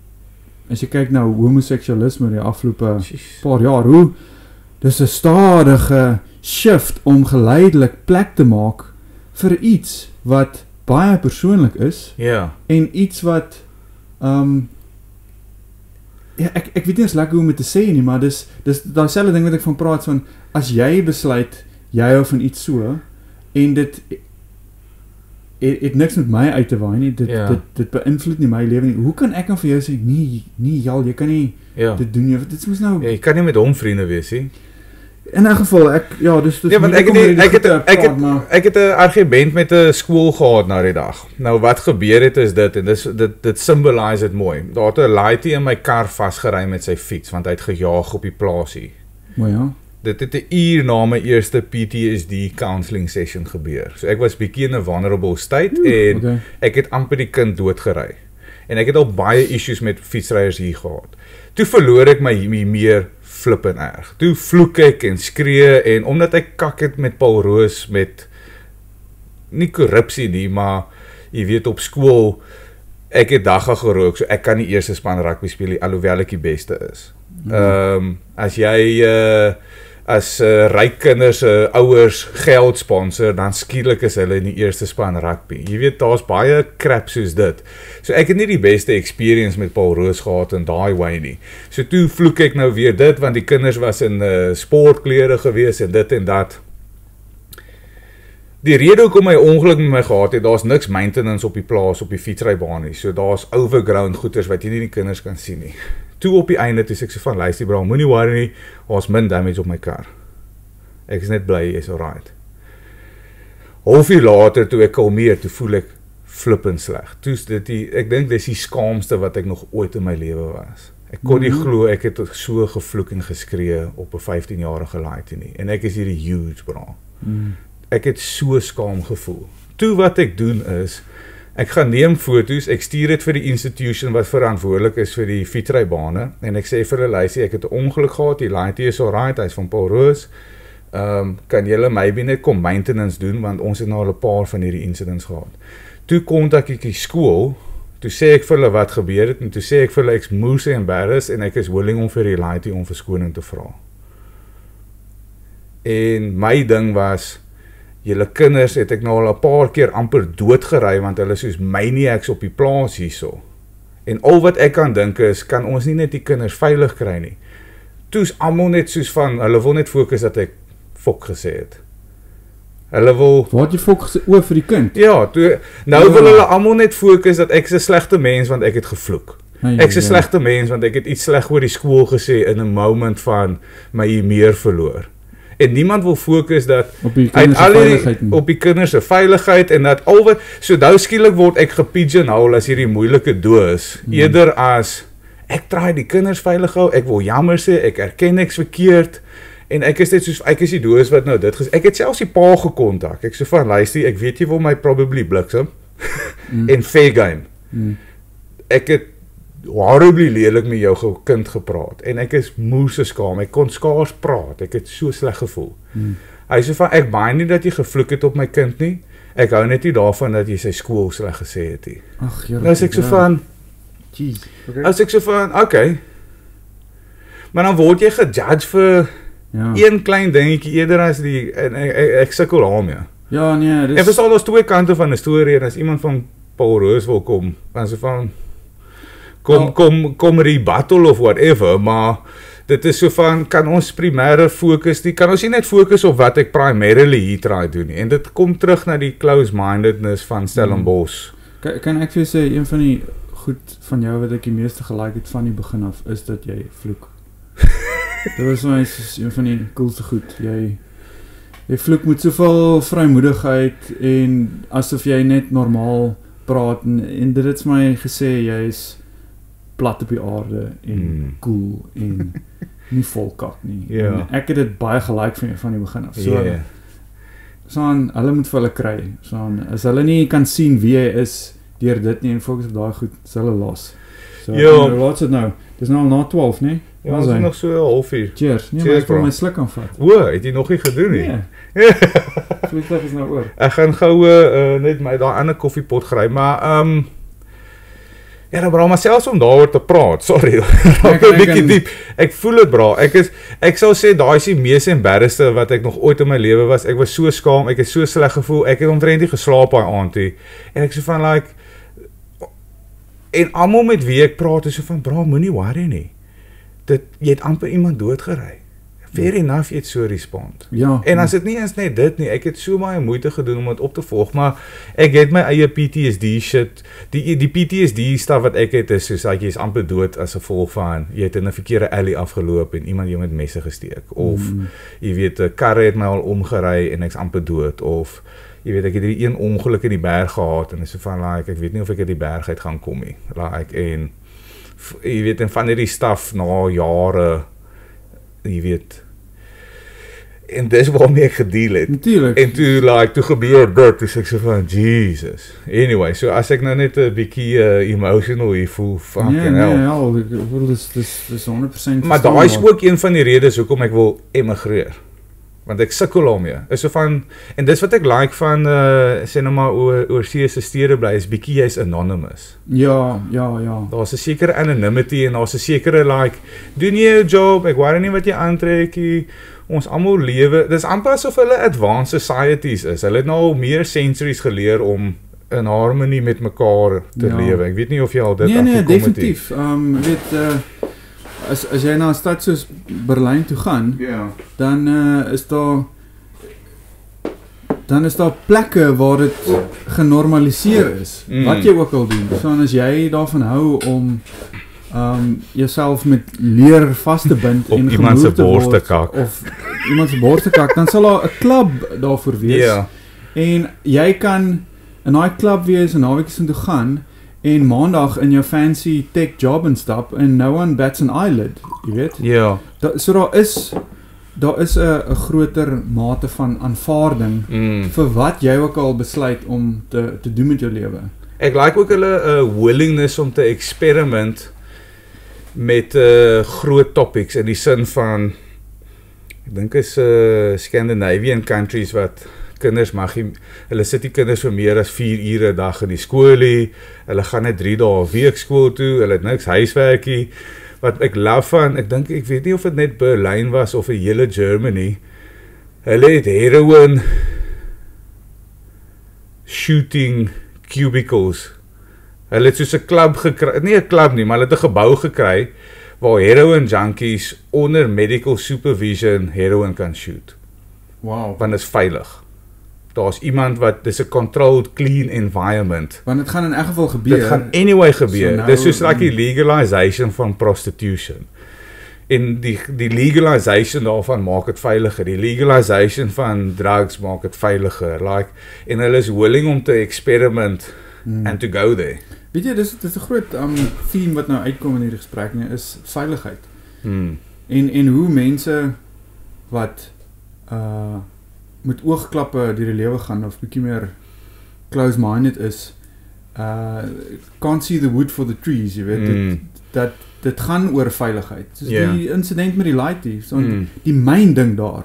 S1: as jy kyk na homoseksualisme die afgelope
S2: Jeez.
S1: paar jaar, hoe dis 'n stadige shift om geleidelik plek te maak vir iets wat baie persoonlik is
S2: Ja.
S1: en iets wat um ja, ek ek weet nie eens lekker hoe om dit te sê nie, maar dis dis daai selfde ding wat ek van praat van as jy besluit jy hou van iets so en dit het, het niks met my uit te waai nie, dit
S2: Ja.
S1: dit dit beïnvloed nie my lewe nie. Hoe kan ek dan vir jou sê nee, nee, Jal, jy kan nie
S2: Ja.
S1: dit doen nie. Dit is mos nou
S2: Ja, jy kan nie met hom vriende wees nie.
S1: In 'n geval ek ja, dis dis
S2: Ja, want ek het die, ek het ek het
S1: maar
S2: ek het 'n argument met 'n skool gehad na die dag. Nou wat gebeur het is dit en dis dit dit symboliseer dit mooi. Daar het 'n laaitie in my kar vasgery met sy fiets want hy het gejaag op die plaasie.
S1: mooi ja.
S2: Dit het 'n uur na my eerste P T S D counselling session gebeur. So ek was bietjie in 'n vulnerable state Oeh, en okay. ek het amper die kind doodgery. En ek het al baie issues met fietsryers hier gehad. Toe verloor ek my meer flippend erg. Toe vloek ek en skree en omdat ek kak het met Paul Roos met nie korrupsie nie, maar jy weet op skool ek het dagga gerook, so ek kan nie eerste span rugby speel nie, alhoewel ek die beste is. Ehm mm. um, as jy uh, as uh, ryk kinders se uh, ouers geld sponsor, dan skielik is hulle in die eerste span rugby. Jy weet daar's baie crap soos dit. So ek het nie die beste experience met Paul Roos gehad in daai way nie. So toe vloek ek nou weer dit want die kinders was in uh, sportklere gewees en dit en dat. Die rede hoekom my ongeluk met my gehad het, daar's niks maintenance op die plaas op die fietsrybaan nie. So daar's overgrown goeters wat jy nie die kinders kan sien nie. Toe op die einde toe sê ek so van luister bro, moenie worry nie, daar's min damage op my kar. Ek is net bly jy's alright. Halfuur later toe ek kalmeer, toe voel ek flippend sleg. Toe is dit die, ek dink dis die skaamste wat ek nog ooit in my lewe was. Ek kon nie
S1: Mhm.
S2: glo ek het so gevloek en geskree op 'n vyftien-jarige laaitie nie. En ek is hierdie huge bra.
S1: Mm.
S2: Ek het so skaam gevoel. Toe wat ek doen is, ek gaan neem foto's, ek stuur dit vir die institution wat verantwoordelik is vir die fietsrybane en ek sê vir hulle luister, ek het 'n ongeluk gehad, die laaitie is alright, hy's van Paul Roos. Ehm um, kan julle maybe net kom maintenance doen want ons het nou al 'n paar van hierdie incidents gehad. Toe kontak ek die skool, toe sê ek vir hulle wat gebeur het en toe sê ek vir hulle ek's moes en embarrassed en ek is willing om vir die laaitie om verskoning te vra. En my ding was julle kinders het ek nou al 'n paar keer amper doodgery want hulle soos maniacs op die plaas hierso. En al wat ek kan dink is, kan ons nie net die kinders veilig kry nie. Toe's almal net soos van, hulle wil net fokus dat ek fok gesê het. Hulle wil
S1: Waar het jy fok gesê oor vir die kind?
S2: Ja, toe nou
S1: Ja.
S2: wil hulle almal net fokus dat ek 'n slegte mens want ek het gevloek.
S1: Nee,
S2: Ek's 'n
S1: ja.
S2: slegte mens want ek het iets sleg oor die skool gesê in 'n moment van my meer verloor. En niemand wil fokus dat
S1: Op die
S2: uit
S1: kinders se
S2: al die,
S1: veiligheid nie.
S2: op die kinders se veiligheid en dat al wat so nou skielik word ek gepigeonhole as hierdie moeilike doos
S1: Hmm.
S2: eerder as ek try die kinders veilig hou, ek wil jammer sê, ek erken ek's verkeerd en ek is net soos ek is die doos wat nou dit gesê. Ek het selfs die pa gekontak. Ek sê van luister, ek weet jy wil my probably bliksem
S1: Mm.
S2: en fair game.
S1: Mm.
S2: Ek het horribly lelik met jou ge- kind gepraat en ek is moes se skaam. Ek kon skaars praat. Ek het so sleg gevoel.
S1: Mm.
S2: Hy sê van ek baie nie dat jy gevloek het op my kind nie. Ek hou net nie daarvan dat jy sy skool sleg gesê het nie.
S1: Ag, Here.
S2: Nou sê ek so van,
S1: Jeez. Okay.
S2: as ek so van, okay. Maar dan word jy gejudge vir
S1: Ja.
S2: een klein dingetjie eerder as die en ek, ek, ek sukkel daarmee.
S1: Ja, nee, dis
S2: Ek verstaan daar's twee kante van 'n storie en as iemand van Paul Roos wil kom, dan so van kom
S1: Wel-
S2: kom kom rebuttal of whatever, maar dit is so van kan ons primêre fokus nie kan ons nie net fokus op wat ek primarily hier try doen nie. En dit kom terug na die close-mindedness van Stellenbosch.
S1: Kan, kan ek vir jou sê een van die goed van jou wat ek die meeste gelike het van die begin af is dat jy vloek. Dit was my soos een van die coolste goed. Jy jy vloek met soveel vrymoedigheid en asof jy net normaal praat en, en dit het my gesê jy is plat op die aarde en
S2: Mm.
S1: cool en nie volkak nie.
S2: Ja.
S1: En ek het dit baie gelike van van die begin af. So
S2: Yeah.
S1: so aan, hulle moet vir hulle kry. So aan, as hulle nie kan sien wie hy is deur dit nie en fokus op daai goed, is hulle los. So
S2: Ja.
S1: nou, laat dit nou. Dis nou al na twaalf, nee?
S2: Ja,
S1: Waar
S2: ons
S1: is
S2: is
S1: hy?
S2: nog so 'n halfuur.
S1: Cheers. Nee,
S2: Cheers,
S1: maar ek wil
S2: bro.
S1: my sluk aanvat.
S2: O, het jy nog nie gedoen nie?
S1: Nee. Vliegtuig is nou oor.
S2: Ek gaan gou uh, net my daai ander koffiepot gry, maar ehm um, ja, dan bra maar selfs om daaroor te praat. Sorry. Raak 'n bietjie diep. Ek voel dit bra. Ek is ek sou sê daai is die mees embarrassende wat ek nog ooit in my lewe was. Ek was so skaam, ek het so sleg gevoel. Ek het omtrent nie geslaap daai aand nie. En ek so van like en almal met wie ek praat is so van bra, moenie worry nie. Dit jy het amper iemand doodgery. Fair enough, jy het so respond.
S1: Ja.
S2: En as dit nie eens net dit nie, ek het so baie moeite gedoen om dit op te volg, maar ek het my eie P T S D shit, die, die P T S D staf wat ek het is, soos dat jy is amper dood as gevolg van, jy het in 'n verkeerde alley afgeloop en iemand jou met messe gesteek, of, mm. jy weet, 'n karre het my al omgery en ek's amper dood, of, jy weet, ek het hierdie een ongeluk in die berg gehad, en is so van, like, ek weet nie of ek uit die berg uit gaan kom nie, like, en, jy weet, en van hierdie staf na jare, jy weet, en dis waarmee ek gedeel het.
S1: Natuurlijk.
S2: En toe, like, toe gebeur dit, toe ek so van, Jesus. Anyway, so as ek nou net 'n bietjie uh, emotional hier voel, fucking
S1: nee,
S2: hell.
S1: Nee, ja, ek bedoel, dis, dis, dis honderd persent
S2: Maar daar is ook een van die redes hoekom ek wil emigreer. Want ek sukkel daarmee. Is so van, en dis wat ek like van, uh, sê nou maar, oor, oor see se stede bly, is bietjie jy's anonymous.
S1: Ja, ja, ja.
S2: Daar's 'n sekere anonymity en daar's 'n sekere, like, doen jy jou job, ek worry nie wat jy aantrek nie, ons almal lewe, dis amper asof hulle advanced societies is, hulle het nou al meer centuries geleer om in harmonie met mekaar te
S1: ja.
S2: lewe, ek weet nie of jy al dit
S1: nee,
S2: afgekom
S1: nee,
S2: het.
S1: definitief, um, weet, uh, as, as jy na 'n stad soos Berlyn toe gaan,
S2: ja.
S1: dan uh, is daar dan is daar plekke waar dit genormaliseer is,
S2: Mm.
S1: wat jy ook al doen, so as jy daarvan hou om um, jouself met leer vast te bind
S2: op
S1: en
S2: iemand se
S1: gemoer te
S2: bors te
S1: word,
S2: kak.
S1: of iemand se bors te kak, dan sal daar 'n klub daarvoor wees,
S2: Ja.
S1: en jy kan in daai klub wees en naweekies toe gaan, en maandag in jou fancy tech job instap, en no one bats an eyelid, jy weet,
S2: Ja.
S1: da, so daar is daar is 'n 'n groter mate van aanvaarding
S2: Mm.
S1: vir wat jy ook al besluit om te, te doen met jou lewe.
S2: Ek like ook hulle 'n uh, willingness om te experiment met uh, groot topics in die sin van, ek dink is uh, Scandinavian countries wat kinders mag nie, hulle sit die kinders vir meer as vier ure 'n dag in die skool nie, hulle gaan net drie dae 'n week skool toe, hulle het niks huiswerkie. Wat ek love van, ek dink, ek weet nie of dit net Berlyn was of 'n hele Germany, hulle het heroin shooting cubicles. Hulle het soos 'n klub gekry, nie 'n klub nie, maar hulle het 'n gebou gekry waar heroin junkies onder medical supervision heroin kan shoot.
S1: Wow.
S2: Want dit is veilig. Daar's iemand wat, dis 'n controlled clean environment.
S1: Want dit gaan in elk geval gebeur.
S2: Dit gaan anyway gebeur.
S1: So nou,
S2: Dis soos like die legalization van prostitution. En die die legalization daarvan maak dit veiliger. Die legalization van drugs maak dit veiliger. Like, en hulle is willing om te experiment
S1: Hmm.
S2: and to go there.
S1: Weet jy, dis dis 'n groot um, theme wat nou uitkom in hierdie gesprek nie, is veiligheid.
S2: Hmm.
S1: En en hoe mense wat uh met oogklappe deur die lewe gaan of bietjie meer close-minded is, uh can't see the wood for the trees, jy weet,
S2: Mm.
S1: dit, dat dit gaan oor veiligheid. Soos
S2: Yeah.
S1: die insident met die laaitie, so
S2: Mm.
S1: die myn ding daar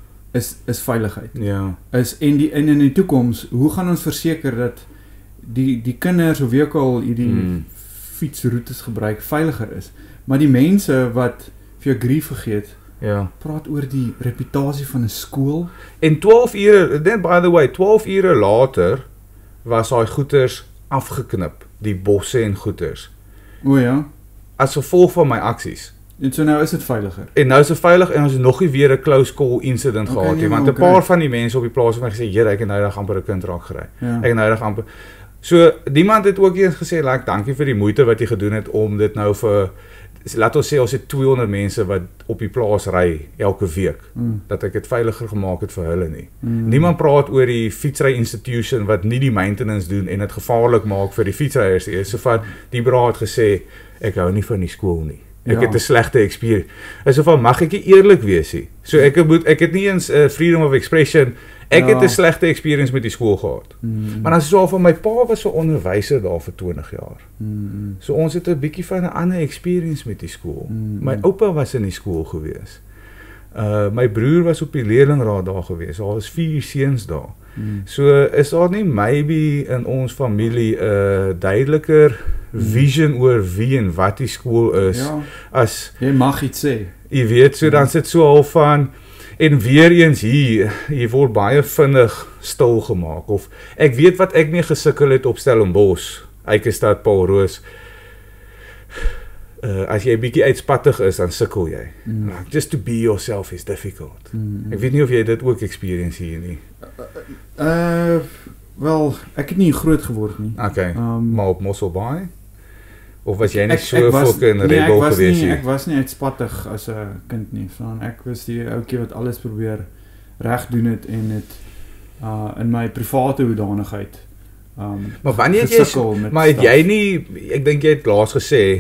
S1: is is veiligheid.
S2: Ja.
S1: Is en die en in die toekoms, hoe gaan ons verseker dat die die kinders of wie ook al hierdie
S2: Mm.
S1: fietsroetes gebruik veiliger is. Maar die mense wat vir jou grief vergeet,
S2: Ja.
S1: praat oor die reputasie van 'n skool.
S2: En twaalf ure, net by the way, twaalf ure later was daai goeters afgeknip, die bosse en goeters,
S1: O ja.
S2: as gevolg van my aksies.
S1: En so nou is dit veiliger.
S2: En nou is dit veilig en ons het nog nie weer 'n close call incident
S1: Okay,
S2: gehad
S1: nee,
S2: nie, want 'n
S1: maar
S2: paar
S1: oké.
S2: van die mense op die plaas het my gesê, "Here, ek het nou eendag amper 'n kind raak gery."
S1: Ja.
S2: Ek het nou eendag amper. So, iemand het ook eens gesê, "Like, dankie vir die moeite wat jy gedoen het om dit nou vir, laat ons sê ons het tweehonderd mense wat op die plaas ry elke week,
S1: Mm.
S2: dat ek dit veiliger gemaak het vir hulle nie."
S1: Mm.
S2: Niemand praat oor die fietsry institution wat nie die maintenance doen en dit gevaarlik maak vir die fietsryers nie. So van die bra het gesê, "Ek hou nie van die skool nie. Ek
S1: Ja.
S2: het 'n slegte experience." Is so van, mag ek nie eerlik wees nie. So ek moet ek het nie eens uh, freedom of expression. Ek
S1: Ja.
S2: het 'n slegte experience met die skool gehad.
S1: Mm.
S2: Maar dan is so van, my pa was 'n onderwyser daar vir twintig jaar.
S1: Mm.
S2: So ons het 'n bietjie van 'n ander experience met die skool.
S1: Mm.
S2: My oupa was in die skool gewees. Uh my broer was op die leerlingraad daar gewees. Daar was vier seuns daar.
S1: Mm.
S2: So is daar nie maybe in ons familie 'n uh, duideliker vision oor wie en wat die skool is,
S1: Ja,
S2: as
S1: jy mag iets sê.
S2: jy weet, so dan sit so al van, en weer eens hier, jy word baie vinnig stil gemaak, of ek weet wat ek nie gesukkel het op Stellenbosch, Eikestad, Paul Roos, uh, as jy bietjie uitspattig is, dan sukkel jy.
S1: Mm.
S2: Like, just to be yourself is difficult.
S1: Mm.
S2: Ek weet nie of jy dit ook experience hier nie.
S1: Uh, wel, ek het nie groot geword nie.
S2: Okay,
S1: Um,
S2: maar op Mosselbaai? Of was jy nie
S1: Ek-
S2: so
S1: ek was-
S2: fucking
S1: nee,
S2: rebel
S1: ek was
S2: gewees
S1: nie,
S2: hier?
S1: Ek was nie uitspattig as 'n kind nie. Van ek was die ouetjie wat alles probeer reg doen het en het uh in my private hoedanigheid um
S2: Maar wanneer jy
S1: gesukkel met
S2: Maar het
S1: stuff.
S2: jy nie, ek dink jy het laas gesê,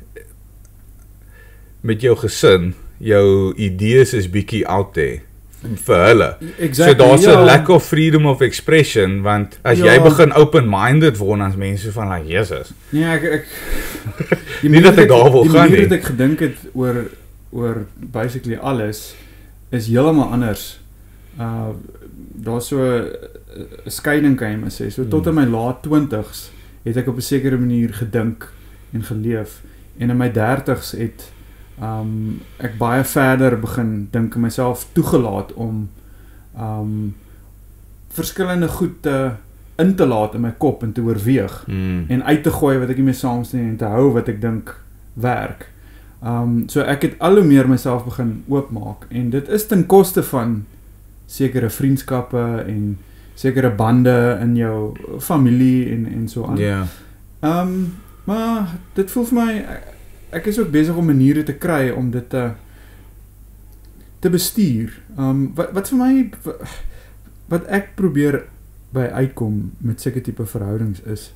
S2: met jou gesin, jou idees is bietjie out there, vir hulle.
S1: Exactly,
S2: so daar's 'n
S1: ja.
S2: lack of freedom of expression, want as
S1: Ja.
S2: jy begin open-minded word, dan is mense van, like, Jesus.
S1: Nee, ek ek die
S2: Nie
S1: manier
S2: dat ek daar wil
S1: die
S2: gaan
S1: manier
S2: nie.
S1: dat ek gedink het oor oor basically alles is heeltemal anders. Uh daar's so 'n skeiding kan jy maar sê. So tot
S2: Hmm.
S1: in my laat twintigs het ek op 'n sekere manier gedink en geleef en in my dertigs het um ek baie verder begin dink en myself toegelaat om um verskillende goed te in te laat in my kop en te oorweeg
S2: Mm.
S1: en uit te gooi wat ek nie mee saamstem en te hou wat ek dink werk. Um so ek het al hoe meer myself begin oopmaak en dit is ten koste van sekere vriendskappe en sekere bande in jou familie en en so aan.
S2: Ja.
S1: Um maar dit voel vir my ek, ek is ook besig om maniere te kry om dit te te bestuur. Um wat wat vir my wat ek probeer by uitkom met sulke tipe verhoudings is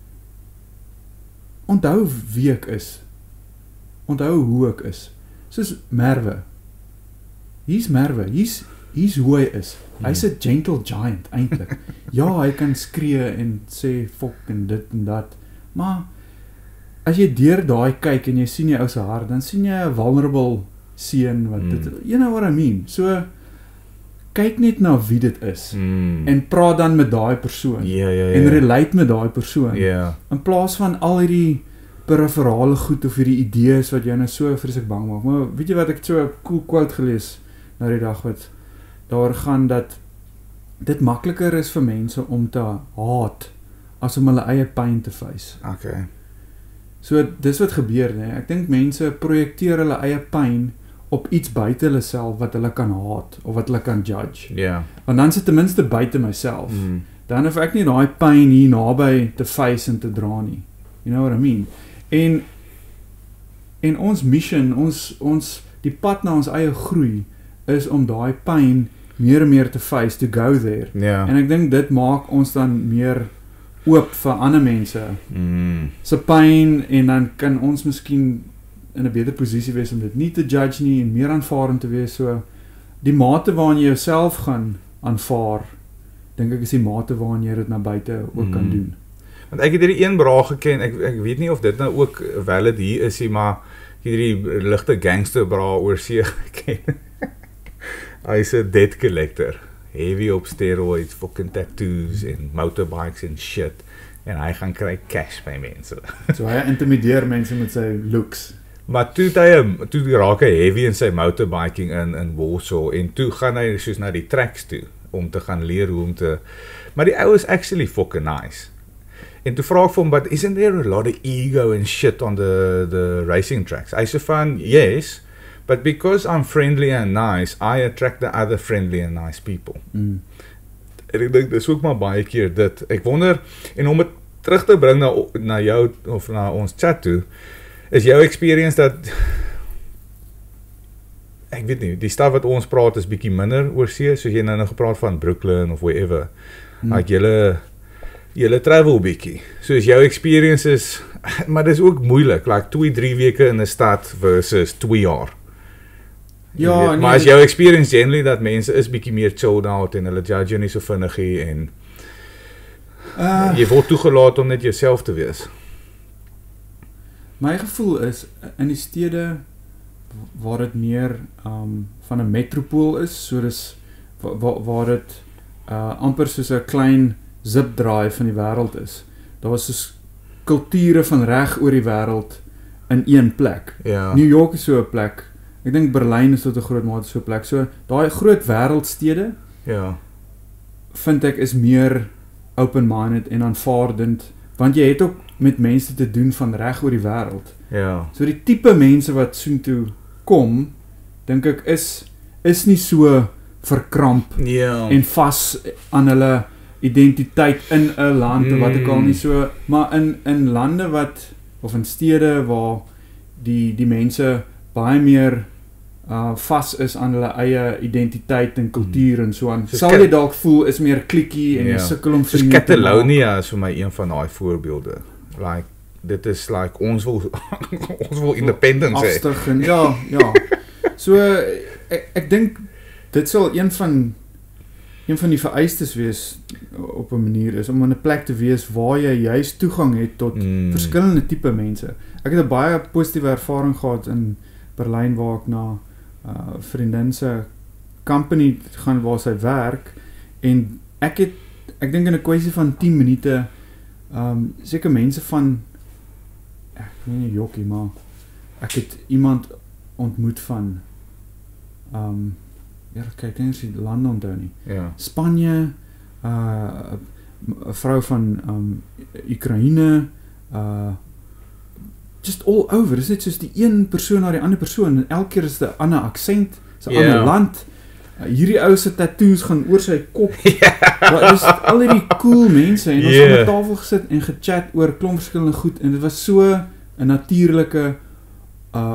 S1: onthou wie ek is. Onthou hoe ek is. Soos Merwe. Hier's Merwe. Hier's hier's hoe hy is. Hy's 'n gentle giant eintlik. Ja, hy kan skree en sê fok en dit en dat. Maar as jy deur daai kyk en jy sien jy ou se hart, dan sien jy 'n vulnerable seun wat
S2: Mm.
S1: dit you know what I mean. So kyk net na wie dit is
S2: Mm.
S1: en praat dan met daai persoon
S2: Ja, ja, ja.
S1: en relate met daai persoon
S2: Ja.
S1: in plaas van al hierdie peripherale goed of hierdie idees wat jou nou so vreeslik bang maak. Maar weet jy wat, ek het so 'n cool quote gelees nou die dag wat daar gaan dat dit makliker is vir mense om te haat as om hulle eie pyn te face.
S2: Okay.
S1: So dis wat gebeur, nee. Ek dink mense projekteer hulle eie pyn op iets buite hulle self wat hulle kan haat of wat hulle kan judge.
S2: Ja.
S1: Want dan sit ten minste buite myself.
S2: Mm.
S1: Dan hoef ek nie daai pyn hier naby te face en te dra nie. You know what I mean? En en ons mission, ons ons die pad na ons eie groei is om daai pyn meer en meer te face, to go there.
S2: Ja.
S1: En ek dink dit maak ons dan meer oop vir ander mense
S2: Mm.
S1: se pyn en dan kan ons miskien in 'n beter posisie wees om dit nie te judge nie en meer aanvaardend te wees. So die mate waarin jy jouself gaan aanvaar, dink ek is die mate waarin jy dit na buite ook kan
S2: Mm.
S1: doen.
S2: Want ek het hierdie een bra geken, ek ek weet nie of dit nou ook valid hier is nie, maar ek het hierdie ligte gangster bra oor see geken. Hy's 'n debt collector, heavy op steroids, fucking tattoos en motorbikes en shit. En hy gaan kry cash by mense.
S1: So hy intimideer mense met sy looks.
S2: Maar toe het hy toe raak hy heavy in sy motorbiking in in Warsaw en toe gaan hy soos na die tracks toe om te gaan leer hoe om te. Maar die ou is actually fucking nice. En toe vra ek vir hom, but isn't there a lot of ego and shit on the the racing tracks? Hy sê van, yes, but because I'm friendly and nice, I attract the other friendly and nice people.
S1: Mm.
S2: En ek dink dis ook maar baie keer dit. Ek wonder, en om dit terug te bring na na jou of na ons chat toe, is jou experience dat ek weet nie, die staf wat ons praat is bietjie minder oor see, soos jy nou nou gepraat van Brooklyn of wherever.
S1: Mm.
S2: Like julle julle travel bietjie. So is jou experience is, maar dis ook moeilik, like twee, drie weke in 'n stad versus twee jaar. Jy
S1: Ja,
S2: weet,
S1: nee,
S2: maar as
S1: dit-
S2: jou experience generally dat mense is bietjie meer chilled out en hulle judge jou nie so vinnig nie en
S1: Uh,
S2: jy word toegelaat om net jouself te wees.
S1: My gevoel is in die stede waar dit meer um, van 'n metropool is, so dis wa wa waar dit uh, amper soos 'n klein zipdraai van die wêreld is. Daar is soos kulture van reg oor die wêreld in een plek.
S2: Ja.
S1: New York is so 'n plek. Ek dink Berlyn is tot 'n groot mate so 'n plek. So daai groot wêreldstede
S2: Ja.
S1: vind ek is meer open-minded en aanvaardend want jy het ook met mense te doen van reg oor die wêreld.
S2: Ja.
S1: So die tipe mense wat soontoe kom, dink ek is is nie so verkramp
S2: Ja.
S1: en vas aan hulle identiteit in 'n land mm. wat ek al nie so, maar in in lande wat of in stede waar die die mense baie meer uh vas is aan hulle eie identiteit en kultuur en so aan.
S2: Soos
S1: Sal
S2: Cat-
S1: jy dalk voel is meer klikkie en
S2: Ja.
S1: jy sukkel om
S2: Soos
S1: vriende te maak.
S2: Catalonia is vir my een van daai voorbeelde. Like dit is like ons wil ons wil independence hê.
S1: Afstig en ja, ja. So ek ek dink dit sal een van een van die vereistes wees op 'n manier is om in 'n plek te wees waar jy juist toegang het tot
S2: Mm.
S1: verskillende tipe mense. Ek het 'n baie positiewe ervaring gehad in Berlyn waar ek na uh vriendin se company gaan waar sy werk en ek het ek dink in 'n kwessie van tien minute um seker mense van ek weet nie jokkie maar ek het iemand ontmoet van um ja, kyk, ek dink as die lande onthou nie.
S2: Ja.
S1: Spanje, uh 'n vrou van um Oekraïne, uh just all over. Dis net soos die een persoon na die ander persoon en elke keer is dit 'n ander aksent, 'n
S2: Ja.
S1: ander land. Uh, hierdie ou se tattoos gaan oor sy kop. Ja. Dis al hierdie cool mense en ons
S2: Ja.
S1: het op 'n tafel gesit en gechat oor klomp verskillende goed en dit was so 'n natuurlike uh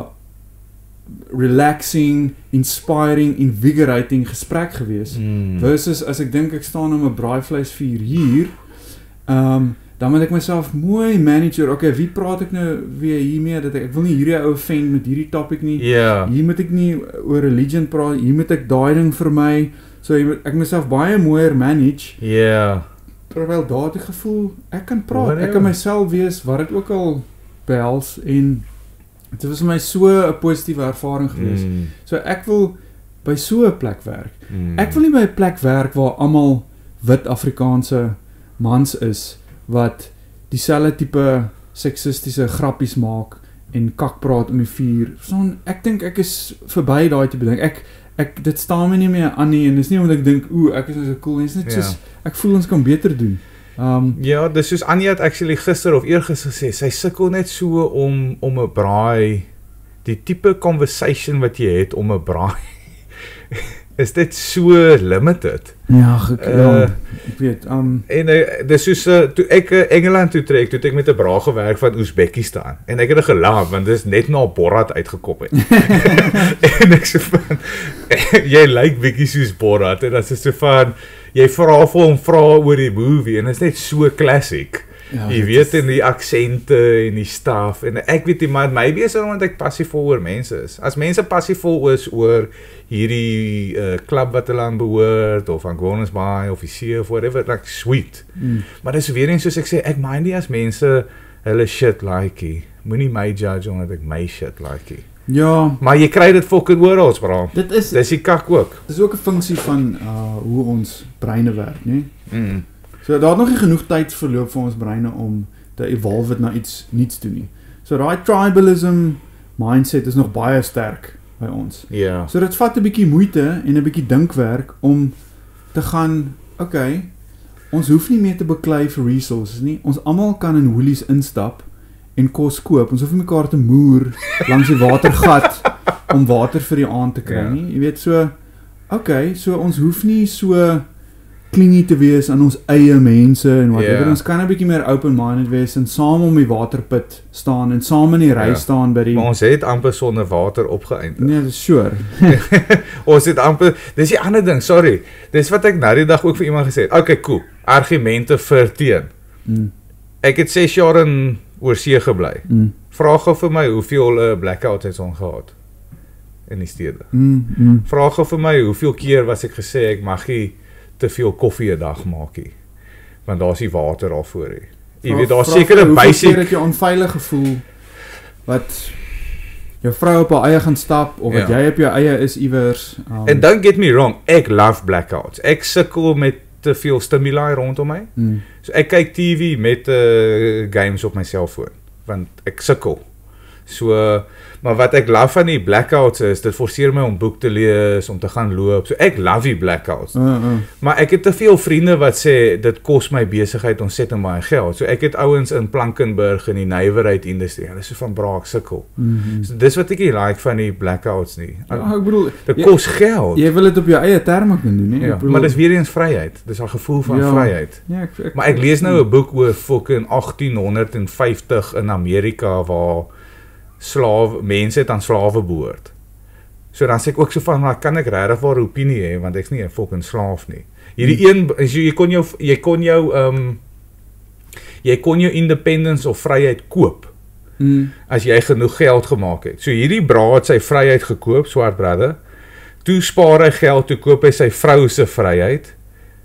S1: relaxing, inspiring, invigorating gesprek gewees.
S2: Mm.
S1: Versus as ek dink ek staan om 'n braaivleisvuur hier, um, dan moet ek myself mooi manage. Okay, wie praat ek nou weer hiermee dat ek ek wil nie hierdie ou offend met hierdie topic nie.
S2: Ja.
S1: Hier moet ek nie oor religion praat, hier moet ek daai ding vermy. So jy moet, ek myself baie mooier manage.
S2: Ja.
S1: Terwyl daar het ek gevoel ek kan praat,
S2: Whatever.
S1: ek kan myself wees wat dit ook al behels en dit was vir my so 'n positiewe ervaring gewees.
S2: Mm.
S1: So ek wil by so 'n plek werk.
S2: Mm.
S1: Ek wil nie by 'n plek werk waar almal wit Afrikaanse mans is wat dieselfde tipe seksistiese grappies maak en kak praat om die vuur. So ek dink ek is verby daai tipe ding. Ek ek dit staan my nie meer aan nie en dis nie omdat ek dink o, ek is nou so cool nie. Dis net
S2: Ja.
S1: soos ek voel ons kan beter doen. Um
S2: Ja, dis soos Anja het actually gister of eergister gesê, sy sukkel net so om om 'n braai, die tipe conversation wat jy het om 'n braai is dit so limited.
S1: ja, ek,
S2: Uh,
S1: ja, ek weet. Um
S2: En uh, dis soos uh, toe ek uh, Engeland toe trek, toe het ek met 'n braai gewerk van Oezbekistan en ek het gelag want dis net na Borat uitgekop het. En ek sê van jy lyk bietjie soos Borat en dan is so van jy vra vir hom vra oor die movie en dit is net so classic.
S1: ja,
S2: Jy
S1: dit
S2: weet
S1: is-
S2: in die aksente en die staf en ek weet nie maar maybe is dit omdat ek passievol oor mense is. As mense passievol is oor hierdie uh, klub wat hulle aan behoort of aan Gordons Bay of die see of whatever, like sweet.
S1: Mm.
S2: Maar dis weer eens soos ek sê, ek mind nie as mense hulle shit likey. Moenie my judge omdat ek my shit likey.
S1: Ja,
S2: Maar jy kry dit fucking oral, bro.
S1: dit is
S2: Dis die kak ook.
S1: dis ook 'n funksie van uh hoe ons breine werk, né?
S2: Mm.
S1: So daar het nog nie genoeg tyd verloop vir ons breine om te evolve na iets niets toe nie. So daai tribalism mindset is nog baie sterk by ons.
S2: Ja.
S1: So dit vat 'n bietjie moeite en 'n bietjie dinkwerk om te gaan, okay, ons hoef nie meer te beklei vir resources nie. Ons almal kan in Woolies instap en kos koop. Ons hoef nie mekaar te moer langs die watergat om water vir die aand te kry
S2: Ja.
S1: nie. Jy weet so, okay, so ons hoef nie so klingie te wees aan ons eie mense en whatever.
S2: Ja.
S1: Ons kan 'n bietjie meer open-minded wees en saam om die waterput staan en saam in die ry
S2: Ja.
S1: staan by die
S2: Maar ons het amper sonder water opgeëindig.
S1: Nee, dis sure.
S2: Ons het amper, dis die ander ding, sorry. Dis wat ek nou die dag ook vir iemand gesê het. Okay, cool. Argumente vir teen.
S1: Mm,
S2: Ek het ses jaar in oorsee gebly.
S1: mm,
S2: Vra gou vir my hoeveel uh, blackouts het ons gehad in die stede.
S1: mm, mm.
S2: Vra gou vir my hoeveel keer was ek gesê ek mag nie te veel koffie 'n dag maak nie. Want daar's nie water daarvoor nie. Jy weet daar's
S1: Vra-
S2: sekere
S1: vra- hoeveel
S2: basic
S1: keer het jy onveilig gevoel wat jou vrou op haar eie gaan stap of wat
S2: Ja.
S1: jy op jou eie is iewers. Um,
S2: And don't get me wrong, ek love blackouts. Ek sukkel met te veel stimuli rondom my.
S1: mm,
S2: So ek kyk T V met uh, games op my selfoon want ek sukkel. So, maar wat ek love van die blackouts is, dit forceer my om boek te lees, om te gaan loop. So ek love die blackouts.
S1: Uh, uh.
S2: Maar ek het te veel vriende wat sê dit kos my besigheid ontsettend baie geld. So ek het ouens in Plankenburg in die nywerheid industrie. Hulle is so van braak sukkel.
S1: Mm-hmm.
S2: So dis wat ek nie like van die blackouts nie.
S1: Ja, ek bedoel,
S2: dit
S1: jy,
S2: kos geld.
S1: Jy wil dit op jou eie terme kan doen, nie?
S2: Ja,
S1: bedoel,
S2: maar dis weer eens vryheid. Dis 'n gevoel van
S1: ja,
S2: vryheid.
S1: Ja, ek, ek,
S2: maar ek lees nou 'n boek oor fucking agtien vyftig in Amerika waar slawe mense het aan slawe behoort. So dan sê ek ook so van, maar kan ek regtig waar 'n opinie hê want ek's nie 'n fucking slaaf nie. Hierdie hmm. een so jy kon jou jy kon jou ehm um, jy kon jou independence of vryheid koop.
S1: Hmm.
S2: As jy genoeg geld gemaak het. So hierdie bra het sy vryheid gekoop, swart brother. Toe spaar hy geld, toe koop hy sy vrou se vryheid.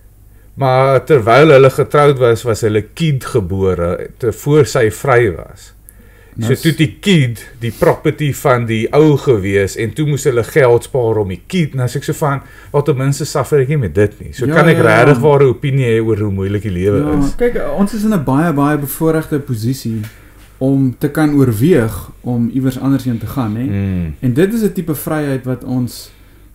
S2: Maar terwyl hulle getroud was, was hulle kind gebore te voor sy vry was. So toe die kid, die property van die ou gewees en toe moes hulle geld spaar om die kid. Nou as ek so van, wat ten minste suffer ek nie met dit nie. So ja, kan ek ja, regtig ja. ware opinie hê oor hoe moeilik die lewe ja, is.
S1: Kyk, ons is in 'n baie baie bevoorregte posisie om te kan oorweeg om iewers anders heen te gaan, hè. Mm. En dit is 'n tipe vryheid wat ons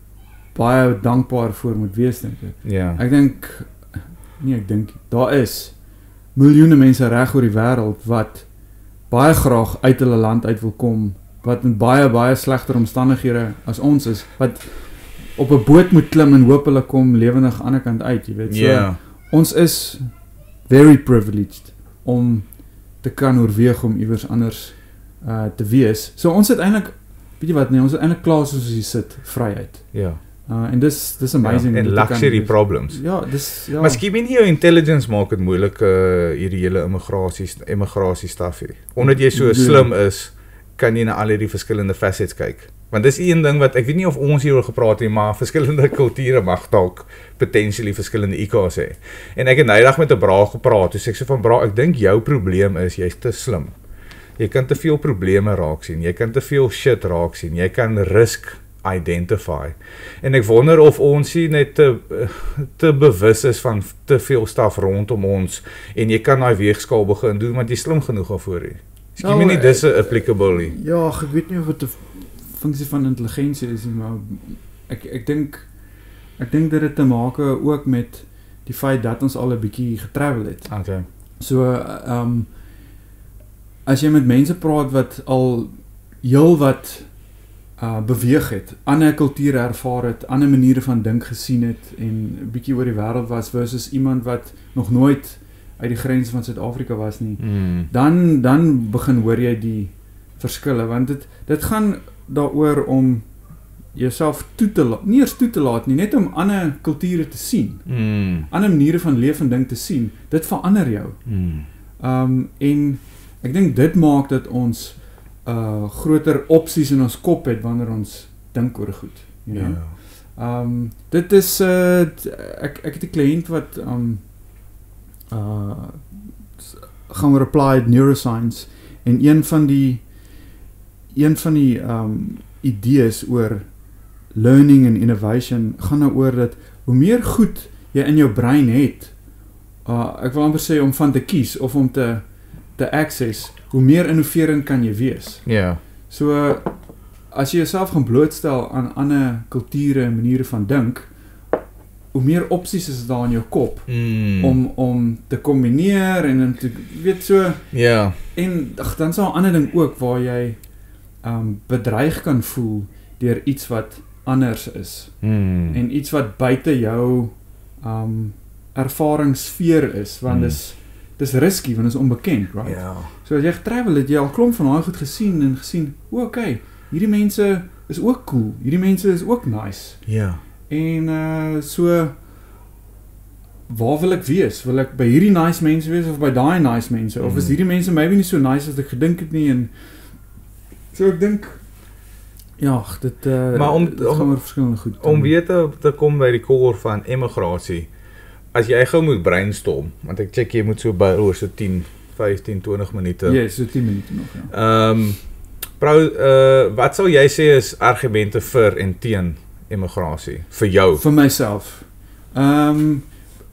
S1: baie dankbaar voor moet wees, dink ek.
S2: Ja.
S1: Ek dink nee, ek dink daar is miljoene mense reg oor die wêreld wat baie graag uit hulle land uit wil kom, wat in baie baie slegter omstandighede as ons is, wat op 'n boot moet klim en hoop hulle kom lewendig aan die ander kant uit, jy weet. So
S2: yeah.
S1: ons is very privileged om te kan oorweeg om iewers anders uh, te wees. So ons het eintlik, weet jy wat, nee, ons het eintlik klaar soos ons hier sit, vryheid.
S2: Ja. Yeah.
S1: Uh, en dis dis amazing.
S2: Ja, en luxury problems.
S1: Ja, dis ja.
S2: Miskien nie jou intelligence maak dit moeilik uh, hierdie hele immigrasie immigrasie staf hier. Omdat jy so slim is, kan jy na al hierdie verskillende facets kyk. Want dis een ding wat ek weet nie of ons hieroor gepraat het, maar verskillende kulture mag dalk potentially verskillende I Q's hê. En ek het nydag met 'n bra gepraat, toe sê ek so van bra, ek dink jou probleem is jy's te slim. Jy kan te veel probleme raak sien, jy kan te veel shit raak sien, jy kan risk identify. En ek wonder of ons nie net te, te bewus is van te veel staf rondom ons en jy kan daai weegskaal begin doen want jy slim genoeg daarvoor hier. Skien my nie dis applicable nie.
S1: Ja, ek weet nie of dit 'n funksie van intelligensie is nie, maar ek ek dink ek dink dit het te maak ook met die feit dat ons al 'n bietjie getravel het.
S2: Okay.
S1: So ehm um, as jy met mense praat wat al heel wat Uh, beweeg het, ander kulture ervaar het, ander maniere van dink gesien het en 'n bietjie oor die wêreld was versus iemand wat nog nooit uit die grense van Suid-Afrika was nie.
S2: Mm.
S1: Dan dan begin hoor jy die verskille want dit dit gaan daaroor om jouself toe te laat, nie eers toe te laat nie, net om ander kulture te sien.
S2: Mm.
S1: Ander maniere van leef en dink te sien. Dit verander jou.
S2: Mm.
S1: Um en ek dink dit maak dat ons uh groter opsies in ons kop het wanneer ons dink oor goed, you know. Ja. Um dit is uh ek ek het 'n kliënt wat um uh gaan oor applied neuroscience en een van die een van die um idees oor learning en innovation gaan nou oor dat hoe meer goed jy in jou brein het, uh ek wil amper sê om van te kies of om te te access, hoe meer innoverend kan jy wees.
S2: Ja. Yeah.
S1: So as jy jouself gaan blootstel aan ander kulture en maniere van dink, hoe meer opsies is daar in jou kop
S2: mm.
S1: om om te kombineer en om te weet so.
S2: Ja. Yeah.
S1: En ag dan is daar 'n ander ding ook waar jy um bedreig kan voel deur iets wat anders is.
S2: Mm.
S1: En iets wat buite jou um ervaringssfeer is, want mm. dis dis risky want dit is onbekend, right?
S2: Ja. Yeah.
S1: So as jy getravel het, jy al klomp van daai goed gesien en gesien, o, okay, hierdie mense is ook cool. Hierdie mense is ook nice.
S2: Ja. Yeah.
S1: En uh so waar wil ek wees? Wil ek by hierdie nice mense wees of by daai nice mense? Of mm. is hierdie mense maybe nie so nice as ek gedink het nie en so ek dink ja, dit uh
S2: maar om,
S1: dit gaan oor verskillende goed.
S2: Om weet te, te kom by die core van emigrasie. As jy gou moet brainstorm, want ek check jy moet so by oor so tien, vyftien, twintig minute.
S1: Ja, so tien minute nog, ja.
S2: Ehm um, Bro, uh, wat sal jy sê is argumente vir en teen emigrasie vir jou?
S1: Vir myself. Ehm um,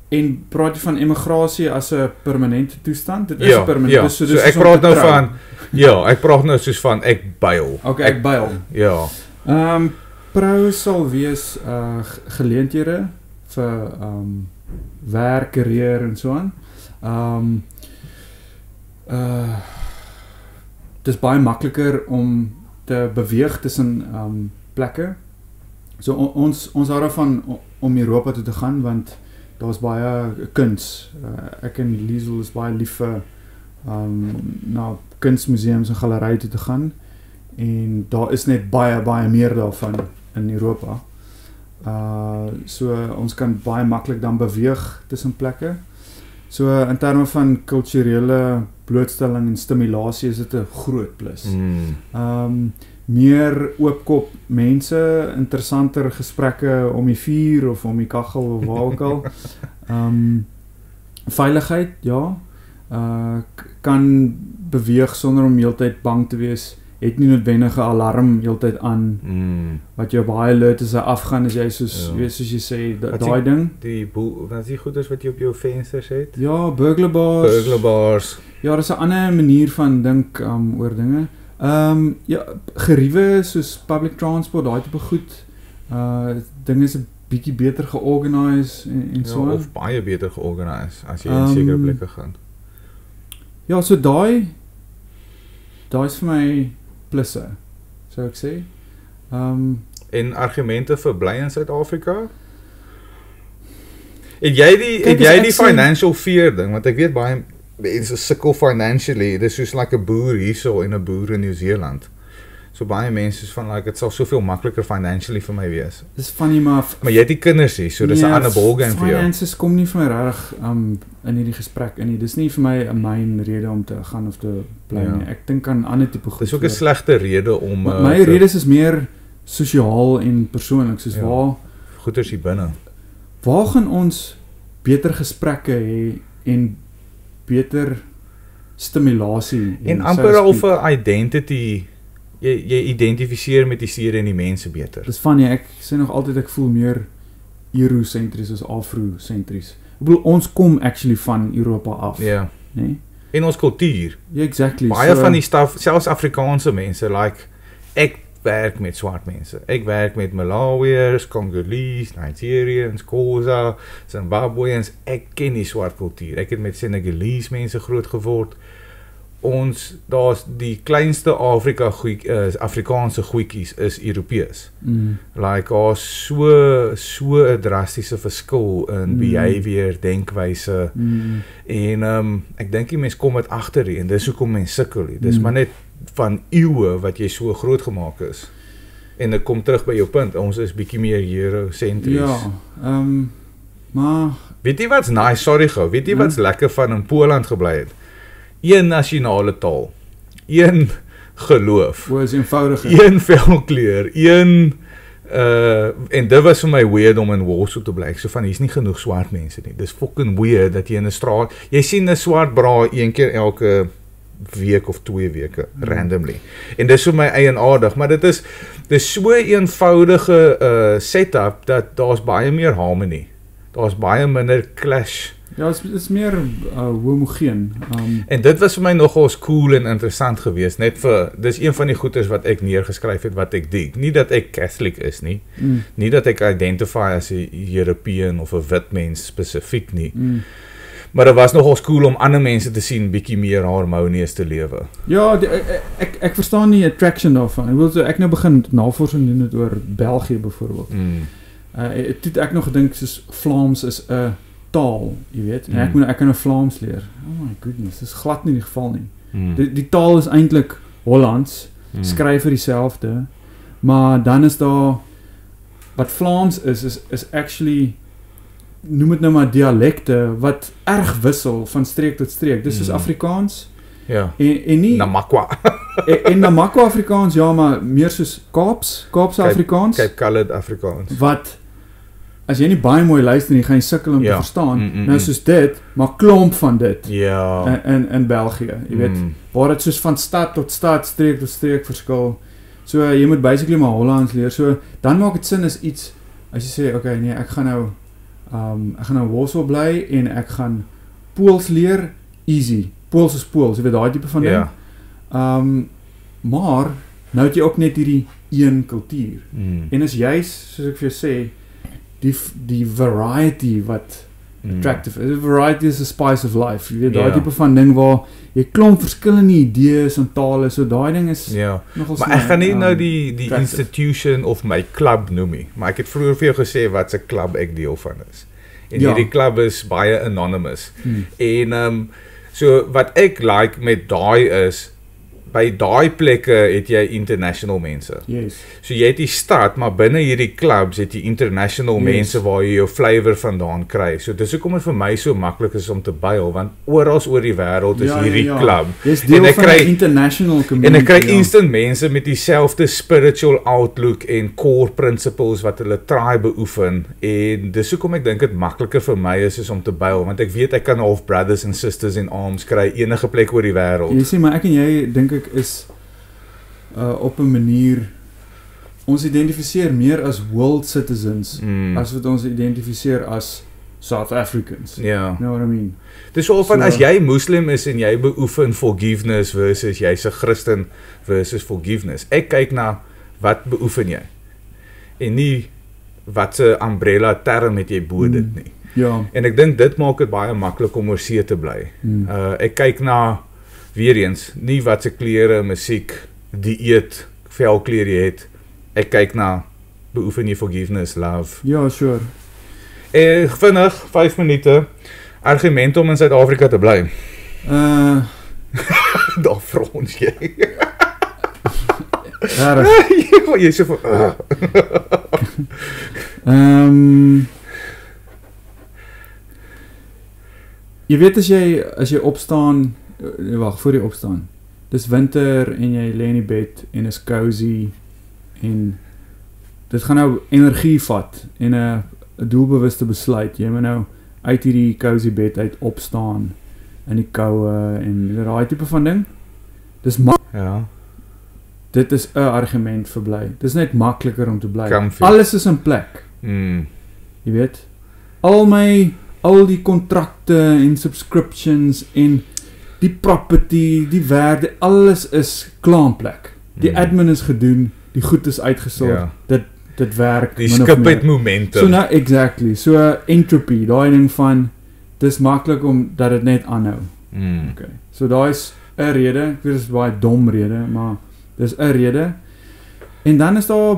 S1: en praat jy van immigrasie as 'n permanente toestand? Dit is
S2: Ja,
S1: permanent.
S2: ja.
S1: Dus,
S2: So,
S1: dis
S2: ek
S1: om
S2: praat
S1: te
S2: nou
S1: trou.
S2: van ja, ek praat nou soos van ek byl.
S1: Okay, ek byl.
S2: Ja.
S1: Ehm um, prou sal wees uh g- geleenthede vir ehm um, werk, karier en so aan. Ehm um, uh dis baie makliker om te beweeg tussen ehm um, plekke. So on, ons ons hou daarvan o- om Europa toe te gaan want daar's baie kuns. Uh, ek en Liesel is baie lief vir um, na kunstmuseums en galerye toe te gaan en daar is net baie baie meer daarvan in Europa. Uh so ons kan baie maklik dan beweeg tussen plekke. So in terme van kulturele blootstelling en stimulasie is dit 'n groot plus.
S2: Mm.
S1: Um meer oopkop mense, interessanter gesprekke om die vuur of om die kaggel of waar ook al. Um veiligheid, ja. Uh k- kan beweeg sonder om heeltyd bang te wees. Het nie noodwendig 'n alarm heeltyd aan
S2: Mm.
S1: wat jou baie alert as hy afgaan as jy soos
S2: Ja.
S1: weet soos jy sê da-
S2: Wat
S1: daai
S2: die-
S1: ding.
S2: Die boel, wat is die goeders wat jy op jou vensters het?
S1: Ja, burglar bars.
S2: Burglar bars.
S1: Ja, dis 'n ander manier van dink um, oor dinge. Ehm um, ja, geriewe soos public transport, daai tipe goed. Uh dinge is 'n bietjie beter georganiseer en, en
S2: Ja,
S1: so aan.
S2: of baie beter georganiseer as jy in
S1: Um,
S2: sekere plekke gaan.
S1: Ja, so daai daai is vir my plusse, sou ek sê. Ehm um,
S2: En argumente vir bly in Suid-Afrika? Het jy die
S1: Kyk,
S2: het
S1: as
S2: jy
S1: ek
S2: die
S1: sê-
S2: financial fear ding, want ek weet baie mense sukkel financially. Dis soos like 'n boer hierso en 'n boer in Nieu-Seeland. So baie mense is van like dit sal soveel makliker financially vir my wees.
S1: dis funny maar f-
S2: Maar jy het die kinders hier, so dis 'n
S1: nee,
S2: ander ballgame vir jou.
S1: Finances kom nie vir my regtig um in hierdie gesprek in nie. Dis nie vir my 'n myn rede om te gaan of te bly
S2: Ja.
S1: nie. Ek dink aan ander tipe goed.
S2: Dis ook 'n
S1: voor.
S2: slegte rede om
S1: Maar
S2: uh,
S1: my
S2: te-
S1: redes is meer sosiaal en persoonlik, soos
S2: Ja.
S1: waar
S2: goeders hier binne.
S1: waar gaan ons beter gesprekke hê en beter stimulasie
S2: En
S1: so
S2: amper
S1: to
S2: al
S1: speak.
S2: vir identity jy jy identifiseer met die stede en die mense beter.
S1: Dis funny, ek sê nog altyd ek voel meer eurosentries as afrosentries. Ek bedoel ons kom actually van Europa af,
S2: Ja.
S1: nê?
S2: En ons kultuur.
S1: Ja, exactly.
S2: Baie
S1: so,
S2: van die staf, selfs Afrikaanse mense, like ek werk met swart mense. Ek werk met Malawiërs, Congolese, Nigerians, Xhosa, Zimbabweans. Ek ken die swart kultuur. Ek het met Senegalese mense groot geword. Ons daar's die kleinste Afrika goeie uh, Afrikaanse goedjies is Europees.
S1: Mm,
S2: Like daar's so so 'n drastiese verskil in
S1: Mm.
S2: behavior, denkwyse
S1: mm,
S2: en um, ek dink die mense kom met agter hier en dis hoekom mense sukkel hier. Dis
S1: Mm.
S2: maar net van eeue wat jy so groot gemaak is. En ek kom terug by jou punt. Ons is bietjie meer eurosentries.
S1: ja, ehm um, maar
S2: Weet jy wat's nice? Sorry gou. Weet jy wat's
S1: Ja.
S2: lekker van in Poland gebly het? Een nasionale taal. Een geloof.
S1: was eenvoudig.
S2: Een velkleur, een uh en dit was vir my weird om in Warsaw te bly. So van hier's nie genoeg swart mense nie. Dis fucking weird dat jy in 'n straat, jy sien 'n swart braai een keer elke week of twee weke
S1: Hmm.
S2: randomly. En dis vir my eienaardig, maar dit is dis so 'n eenvoudige uh setup dat daar's baie meer harmony. Daar's baie minder clash.
S1: Ja, dit is, is meer uh, homogeen. Um,
S2: En dit was vir my nogals cool en interessant geweest, net vir dis een van die goeters wat ek neergeskryf het wat ek dig. Nie dat ek Catholic is nie,
S1: mm,
S2: nie dat ek identify as 'n European of 'n wit mens spesifiek nie,
S1: mm.
S2: maar dit was nogals cool om ander mense te sien bietjie meer harmonieus te lewe.
S1: Ja, die, ek, ek ek verstaan die attraction daarvan. Ek wil so ek nou begin navorsing doen dit oor België byvoorbeeld.
S2: Mm.
S1: Uh toe het ek nog gedink soos Vlaams is 'n taal, jy weet. En ek
S2: Mm.
S1: moet ek kan nou Vlaams leer. Oh my goodness, dis glad nie die geval nie.
S2: Mm.
S1: Die die taal is eintlik Hollands,
S2: Mm.
S1: skryf vir dieselfde, maar dan is daar wat Vlaams is is is actually noem dit nou maar dialekte wat erg wissel van streek tot streek. Dis soos
S2: Mm.
S1: Afrikaans
S2: Ja.
S1: en en nie
S2: Namakwa.
S1: en, en Namakwa Afrikaans ja, maar meer soos Kaaps, Kaapse
S2: Cape-
S1: Afrikaans
S2: Cape Coloured Afrikaans.
S1: wat as jy nie baie mooi luister nie, gaan jy sukkel om
S2: Ja.
S1: te verstaan.
S2: Mm, mm,
S1: nou
S2: mm.
S1: soos dit, maar klomp van dit
S2: Ja.
S1: in in, in België, jy weet.
S2: Mm.
S1: Waar dit soos van stad tot stad, streek tot streek verskil. So uh, jy moet basically maar Hollands leer. So dan maak dit sin as iets as jy sê, okay, nee, ek gaan nou um, ek gaan nou Warsaw bly en ek gaan Pools leer, easy. Pools is Pools, jy weet daai tipe van ding.
S2: Ja.
S1: Um, maar, nou het jy ook net hierdie een kultuur.
S2: Mm.
S1: En is juist, soos ek vir jou sê, die, die variety wat
S2: Mm.
S1: attractive is. Variety is the spice of life. Jy weet, daai
S2: Ja.
S1: tipe van ding waar jy klomp verskillende idees en tale, so daai ding is
S2: Ja,
S1: nogal
S2: maar ek gaan nie
S1: um,
S2: nou die, die
S1: attractive.
S2: institution of my club noem nie, maar ek het vroeger vir jou gesê wat 'n club ek deel van is. En
S1: Ja.
S2: hierdie club is baie anonymous.
S1: Hmm.
S2: En um, so wat ek like met daai is, by daai plekke het jy international mense.
S1: Yes.
S2: So jy het die stad, maar binne hierdie clubs het jy international
S1: Yes.
S2: mense waar jy jou flavour vandaan kry. So dis hoekom dit vir my so maklik is om te byl, want oral oor die wêreld is
S1: Ja, ja,
S2: hierdie
S1: ja.
S2: club.
S1: Jy's
S2: En
S1: deel
S2: ek
S1: van
S2: kry-
S1: 'n international community.
S2: En ek kry
S1: ja.
S2: instant mense met dieselfde spiritual outlook en core principles wat hulle try beoefen, en dis hoekom ek dink dit makliker vir my is, is om te byl, want ek weet ek kan half brothers and sisters in arms kry enige plek oor die wêreld.
S1: Jy sê, maar ek en jy, dink ek, is uh, op 'n manier, ons identifiseer meer as world citizens,
S2: Mm.
S1: as wat ons identifiseer as South Africans.
S2: Ja.
S1: You know what I mean?
S2: Dis so van
S1: So-
S2: as jy moslim is en jy beoefen forgiveness versus jy's 'n Christen versus forgiveness. Ek kyk na wat beoefen jy en nie wat se umbrella term het jy bo dit nie.
S1: Ja.
S2: En ek dink dit maak dit baie maklik om oor see te bly.
S1: Hmm.
S2: Uh ek kyk na weer eens nie wat se klere, musiek, dieet, velkleur jy het. Ek kyk na beoefen jy forgiveness, love.
S1: Ja, sure.
S2: Eh vinnig vyf minute argumente om in Suid-Afrika te bly.
S1: Uh,
S2: Daar vra ons jy.
S1: Reg.
S2: Ja, jy sê van uh.
S1: Ehm um, Jy weet as jy as jy opstaan, uh, wag, voor jy opstaan. Dis winter en jy lê in die bed en is cozy en dit gaan nou energie vat en 'n 'n doelbewuste besluit. Jy moet nou uit hierdie cozy bed uit opstaan in die koue en daai tipe van ding. Dis ma-
S2: Ja.
S1: dit is 'n argument vir bly. Dis net makliker om te bly.
S2: Comfy.
S1: Alles is in plek.
S2: Mm.
S1: Jy weet, al my, al die kontrakte en subscriptions en die property, die waarde, alles is klaar in plek. Die
S2: Mm.
S1: admin is gedoen, die goed is uitgesort,
S2: Ja.
S1: dit, dit werk.
S2: Die
S1: min of
S2: skip
S1: meer.
S2: het momentum.
S1: So nou, exactly, so uh, entropy, daai ding van, dis maklik om, dat het net aanhou.
S2: Mm.
S1: Okay. So daar is 'n rede, ek weet dit is baie dom rede, maar dis 'n rede. En dan is daar,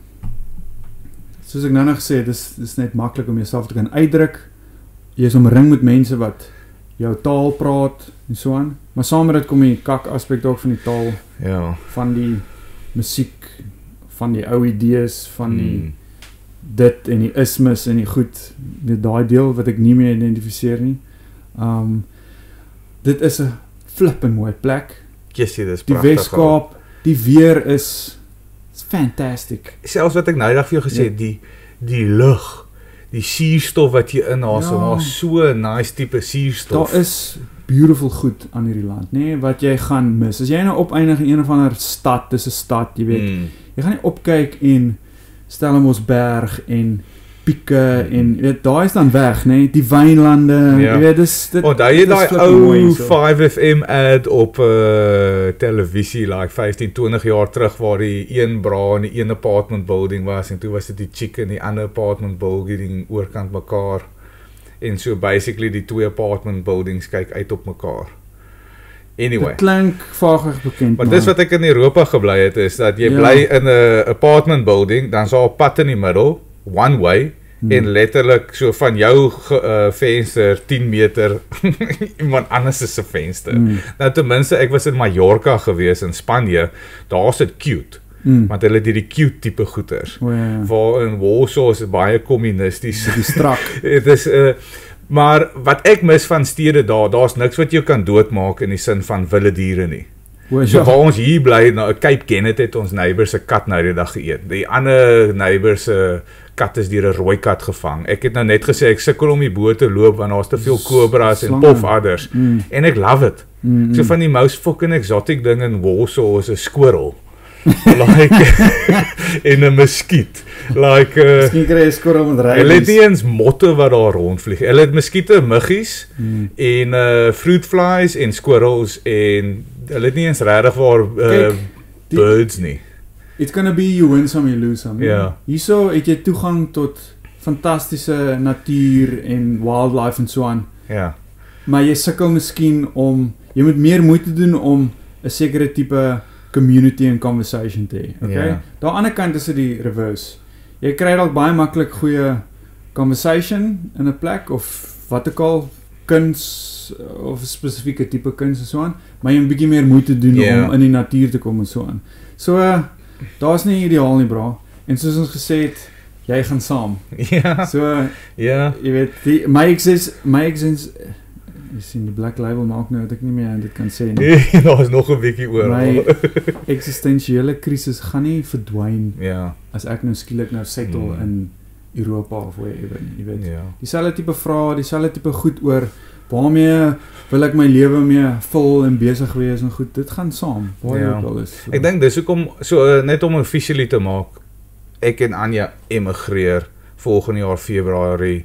S1: soos ek nou nog gesê het, dis dis net maklik om jouself te kan uitdruk. Jy is omring met mense wat jou taal praat en so aan. Maar saam met dit kom die kak aspek ook van die taal,
S2: Ja.
S1: van die musiek, van die ou idees, van die
S2: Mm.
S1: dit en die ismes en die goed, dit daai deel wat ek nie meer identifiseer nie. Um dit is 'n flippin mooi plek.
S2: Jessie, dis
S1: Die
S2: pragtig.
S1: Weskaap, die weer is is fantastic.
S2: Selfs wat ek nou eendag vir jou gesê het,
S1: Ja.
S2: die die lug, die suurstof wat jy inasem,
S1: Ja.
S2: maar so 'n nice tipe suurstof.
S1: Daar is beautiful goed aan hierdie land, nê, nee, wat jy gaan mis. As jy nou opeindig in een of ander stad, dis 'n stad, jy weet.
S2: Mm.
S1: Jy gaan nie opkyk en Stellenboschberg en pieke en jy weet, daai is dan weg, nê, nee? Die wynlande,
S2: Ja.
S1: jy weet, dis dit.
S2: Onthou jy
S1: dit is
S2: daai
S1: flippin mooi
S2: ou
S1: so.
S2: vyf F M ad op uh, televisie like vyftien twintig jaar terug waar die een bra in die een apartment building was en toe was dit die chick in die ander apartment building oorkant mekaar en so basically die twee apartment buildings kyk uit op mekaar. Anyway.
S1: Dit klink vaagig bekend,
S2: Maar dis wat ek in Europa gebly het is dat jy
S1: Ja.
S2: bly in 'n apartment building, dan is daar 'n pad in die middel, one way.
S1: Hmm.
S2: En letterlik so van jou ge, uh, venster tien meter iemand anders is se venster.
S1: Mm.
S2: Nou ten minste ek was in Mallorca gewees in Spanje. Daar's dit cute,
S1: Mm.
S2: want hulle het hierdie cute tipe goeters.
S1: O ja,
S2: Waar in Warsaw is dit baie kommunisties.
S1: die strak.
S2: Dit is 'n uh, maar wat ek mis van stede daar, daar's niks wat jou kan doodmaak in die sin van wilde diere nie.
S1: O
S2: So
S1: ja.
S2: waar ons hier bly, nou Cape Kenneth het ons neighbour se kat nou die dag geëet. Die ander neighbour se kat is deur 'n rooi kat gevang. Ek het nou net gesê ek sukkel om die bo te loop want daar's te veel kobras en
S1: Slange.
S2: pofadders.
S1: Mm.
S2: En ek love it.
S1: Mm.
S2: So van die most fucking exotic ding in Warsaw is 'n squirrel. like en 'n muskiet. Like uh,
S1: Miskien kry jy skorrel met
S2: hulle het
S1: rybies.
S2: nie eens motte wat daar rondvlieg. Hulle het muskiete, muggies
S1: Hmm.
S2: en uh fruit flies en squirrels en hulle het nie eens regtig waar uh,
S1: Kyk, die-
S2: birds nie.
S1: It's gonna be you win some, you lose some.
S2: Ja.
S1: Hierso het jy toegang tot fantastiese natuur en wildlife en so aan.
S2: Ja.
S1: Maar jy sukkel miskien om jy moet meer moeite doen om 'n sekere tipe community en conversation te hê. Okay?
S2: Ja.
S1: Daar aan die ander kant is dit die reverse. Jy kry dalk baie maklik goeie conversation in 'n plek of wat ook al kuns of 'n spesifieke tipe kuns en so aan, maar jy moet 'n bietjie meer moeite doen
S2: Ja.
S1: om in die natuur te kom en so aan. So uh, daar's nie ideaal nie, bra. En soos ons gesê het, jy gaan saam.
S2: Ja.
S1: So uh,
S2: Ja.
S1: jy weet, die, my exes, my exes, jy sien die Black Label maak nou dat ek nie meer dit kan sê nie.
S2: Nee, daar is nog 'n bietjie oor.
S1: My eksistensiële krisis gaan nie verdwyn
S2: Ja.
S1: as ek nou skielik nou settle
S2: Hmm.
S1: in Europa of wherever, jy weet.
S2: Ja.
S1: Dieselfde tipe vrae, dieselfde tipe goed oor waarmee wil ek my lewe mee vul en besig wees en goed. Dit gaan saam. Waar jy
S2: Ja.
S1: ook al is. So.
S2: Ek dink dis hoekom so uh, net om officially te maak, ek en Anja emigreer volgende jaar Februarie.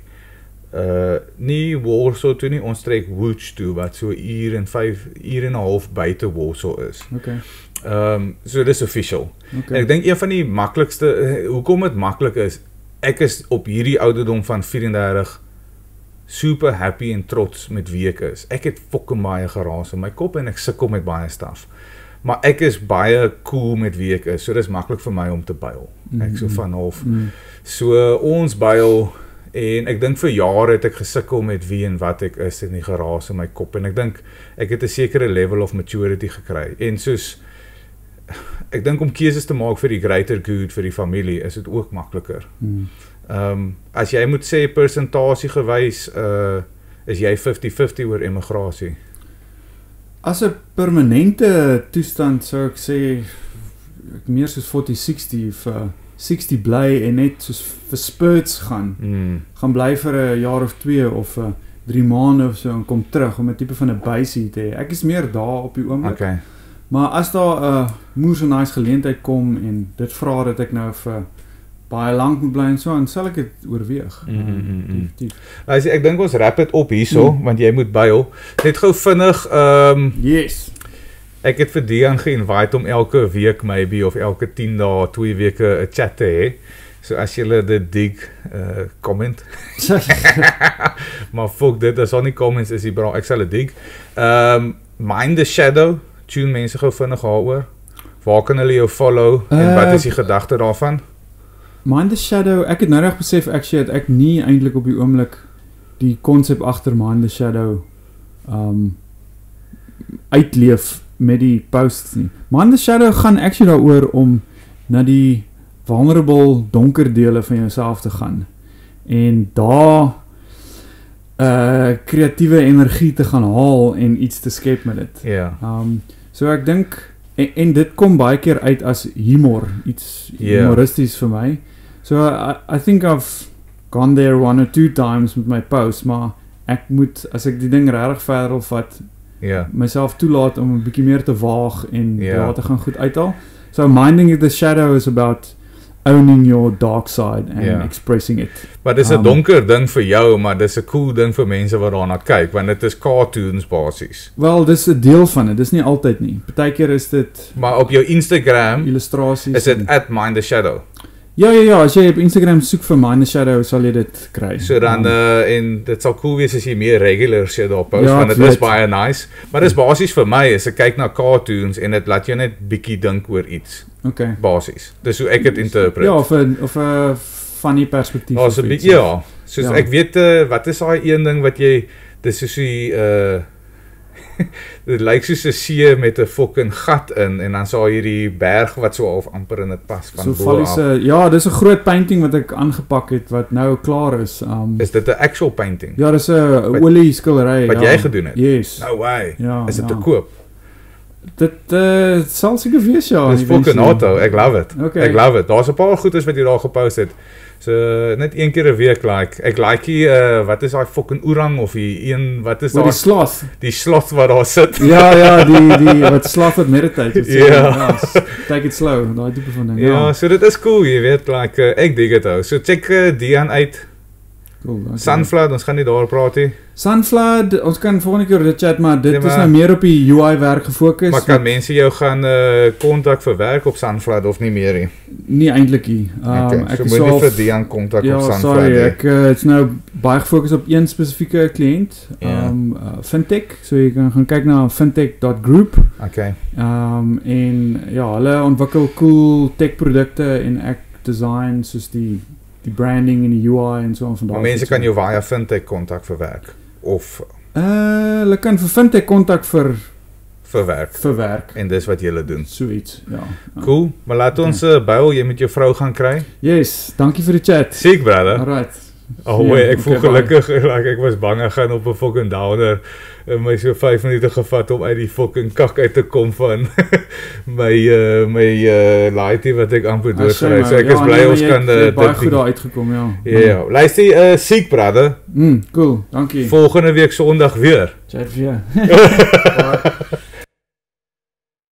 S2: Uh nie Warsaw toe nie, ons trek Łódź toe wat so uur en vyf uur en 'n half buite Warsaw is.
S1: Okay.
S2: Ehm um, so dis official.
S1: Okay.
S2: En ek dink een van die maklikste uh, hoekom dit maklik is, ek is op hierdie ouderdom van vierendertig super happy en trots met wie ek is. Ek het fucking baie geraas in my kop en ek sukkel met baie stuff. Maar ek is baie cool met wie ek is. So dis maklik vir my om te buil. Ek so van half.
S1: Mm.
S2: So uh, ons buil en ek dink vir jare het ek gesukkel met wie en wat ek is en die geraas in my kop en ek dink ek het 'n sekere level of maturity gekry. En soos ek dink om keuses te maak vir die greater good vir die familie is dit ook makliker.
S1: Mm.
S2: Ehm um, as jy moet sê persentasie gewys uh is jy fifty fifty oor emigrasie.
S1: As 'n permanente toestand sou ek sê ek meer soos forty sixty vir sixty bly en net soos vir spurts gaan.
S2: Mm.
S1: gaan bly vir 'n jaar of twee of uh, drie maande of so en kom terug om 'n tipe van 'n basie te hê. Ek is meer daar op die oomblik.
S2: Okay.
S1: Maar as daar 'n uh, moers en nice geleentheid kom en dit vra dat ek nou vir baie lank moet bly en so, dan sal ek dit oorweeg.
S2: Mm, mm, mm, mm.
S1: Definitief.
S2: As ek dink ons wrap dit op hierso
S1: Mm.
S2: want jy moet buil. Net gou vinnig ehm um,
S1: Yes.
S2: ek het vir Dian ge-invite om elke week maybe of elke tien dae, twee weke 'n chat te hê. So as jy dit dig, uh comment. Maar fuck dit, as daar nie comments is, die bra, ek sal dit dig. Ehm um, Mind the Shadow, tune mense gou vinnig daaroor. Waar kan hulle jou follow en
S1: Uh,
S2: wat is die gedagte daarvan?
S1: Mind the Shadow, ek het nou reg besef actually dat ek nie eintlik op die oomblik die konsep agter Mind the Shadow um uitleef met die posts nie. Mind the Shadow gaan actually daaroor om na die vulnerable donker dele van jouself te gaan en daar uh kreatiewe energie te gaan haal en iets te skep met dit.
S2: Ja.
S1: Um so ek dink en, en dit kom baie keer uit as humor, iets
S2: Ja.
S1: humoristies vir my. So I, I think I've gone there one or two times met my posts, maar ek moet as ek die ding regtig verder wil vat,
S2: Ja.
S1: myself toelaat om 'n bietjie meer te waag en
S2: Ja.
S1: daar te gaan goed uithaal. So minding the shadow is about owning your dark side and
S2: Ja.
S1: expressing it.
S2: Maar dis 'n
S1: Um,
S2: donker ding vir jou, maar dis 'n cool ding vir mense wat daarna kyk, want dit is cartoons basies.
S1: Wel, dis 'n deel van dit. Dis nie altyd nie. Partykeer is dit
S2: Maar op jou Instagram
S1: illustrasies.
S2: is dit
S1: en-
S2: at Mind the Shadow.
S1: Ja, ja, ja, as jy op Instagram soek vir Mind the Shadow, sal jy dit kry.
S2: So dan
S1: Um,
S2: uh, en dit sal cool wees as jy meer regular shit daar post,
S1: Ja,
S2: want
S1: ek
S2: dit is
S1: weet.
S2: baie nice. Maar dis basies vir my is ek kyk na cartoons en dit laat jou net bietjie dink oor iets.
S1: Okay.
S2: Basies. Dis hoe ek dit interpret.
S1: Ja, of 'n of 'n funny perspektief.
S2: Daar's
S1: of
S2: 'n
S1: iets,
S2: bietjie
S1: of-
S2: ja. Soos
S1: Ja.
S2: ek weet uh, wat is daai een ding wat jy dis soos die uh dit lyk soos 'n see met 'n fucking gat in en dan sal hierdie berg wat so half amper in dit pas van
S1: So
S2: bo
S1: val
S2: af.
S1: is 'n ja, dis 'n groot painting wat ek aangepak het wat nou klaar is. Um
S2: Is dit 'n actual painting?
S1: Ja, dis 'n
S2: Wat-
S1: olie skildery.
S2: wat
S1: ja.
S2: jy gedoen het?
S1: Yes.
S2: No way.
S1: Ja.
S2: Is dit
S1: ja.
S2: te koop?
S1: Dit uh, sal seker wees ja.
S2: Dis fucking auto, ek love it.
S1: Okay.
S2: Ek love it. Daar's 'n paar goedes wat jy daar gepost het. So net een keer 'n week like. Ek like die uh, wat is daai fucking orang of die een wat is
S1: daai
S2: daai
S1: die sloth.
S2: Die sloth wat daar sit.
S1: Ja ja, die die wat sloth wat meditate.
S2: Ja.
S1: ja. Take it slow, daai tipe van ding.
S2: Ja, ja, so dit is cool, jy weet like uh, ek dig dit ou. So check uh, Dian uit.
S1: Cool. Okay.
S2: Sunflood, ons gaan nie daar praat nie.
S1: Sunflood, ons kan volgende keer oor dit chat, maar dit
S2: nee, maar,
S1: is nou meer op die U I werk gefokus.
S2: Maar kan mense jou gaan kontak uh, vir werk op Sunflood of nie meer nie?
S1: Nie eintlik nie. Um,
S2: okay,
S1: ek
S2: so
S1: is
S2: moet nie
S1: al
S2: vir Dian kontak
S1: ja,
S2: op Sunflood.
S1: Sorry,
S2: nie.
S1: ek uh, is nou baie gefokus op een spesifieke kliënt,
S2: yeah.
S1: um uh, Fintech. So jy kan gaan kyk na fintech dot group.
S2: Okay.
S1: Um en ja, hulle ontwikkel cool tech produkte en ek design soos die die branding en die U I en so van daai.
S2: Maar mense kan jou via Fintech kontak vir werk of
S1: uh hulle kan vir Fintech kontak vir
S2: vir werk.
S1: vir werk.
S2: En dis wat julle doen.
S1: So iets, ja.
S2: Cool. Maar laat ons uh, bou, jy met jou vrou gaan kry.
S1: Yes, dankie vir die chat.
S2: Siek brother.
S1: Alright.
S2: Oh, ja, ek voel okay, gelukkig, like, ek was bang ek gaan op 'n fucking downer en my so vyf minute gevat om uit die fucking kak uit te kom van my uh, my uh, laaitie wat ek amper doodgery. So ek ja, is bly nee, ons jy, kan
S1: uh, baie goed daar uitgekom, ja.
S2: Ja, ja. Luister, uh, siek brother.
S1: Mm, cool, dankie.
S2: Volgende week Sondag weer.
S1: Chat weer.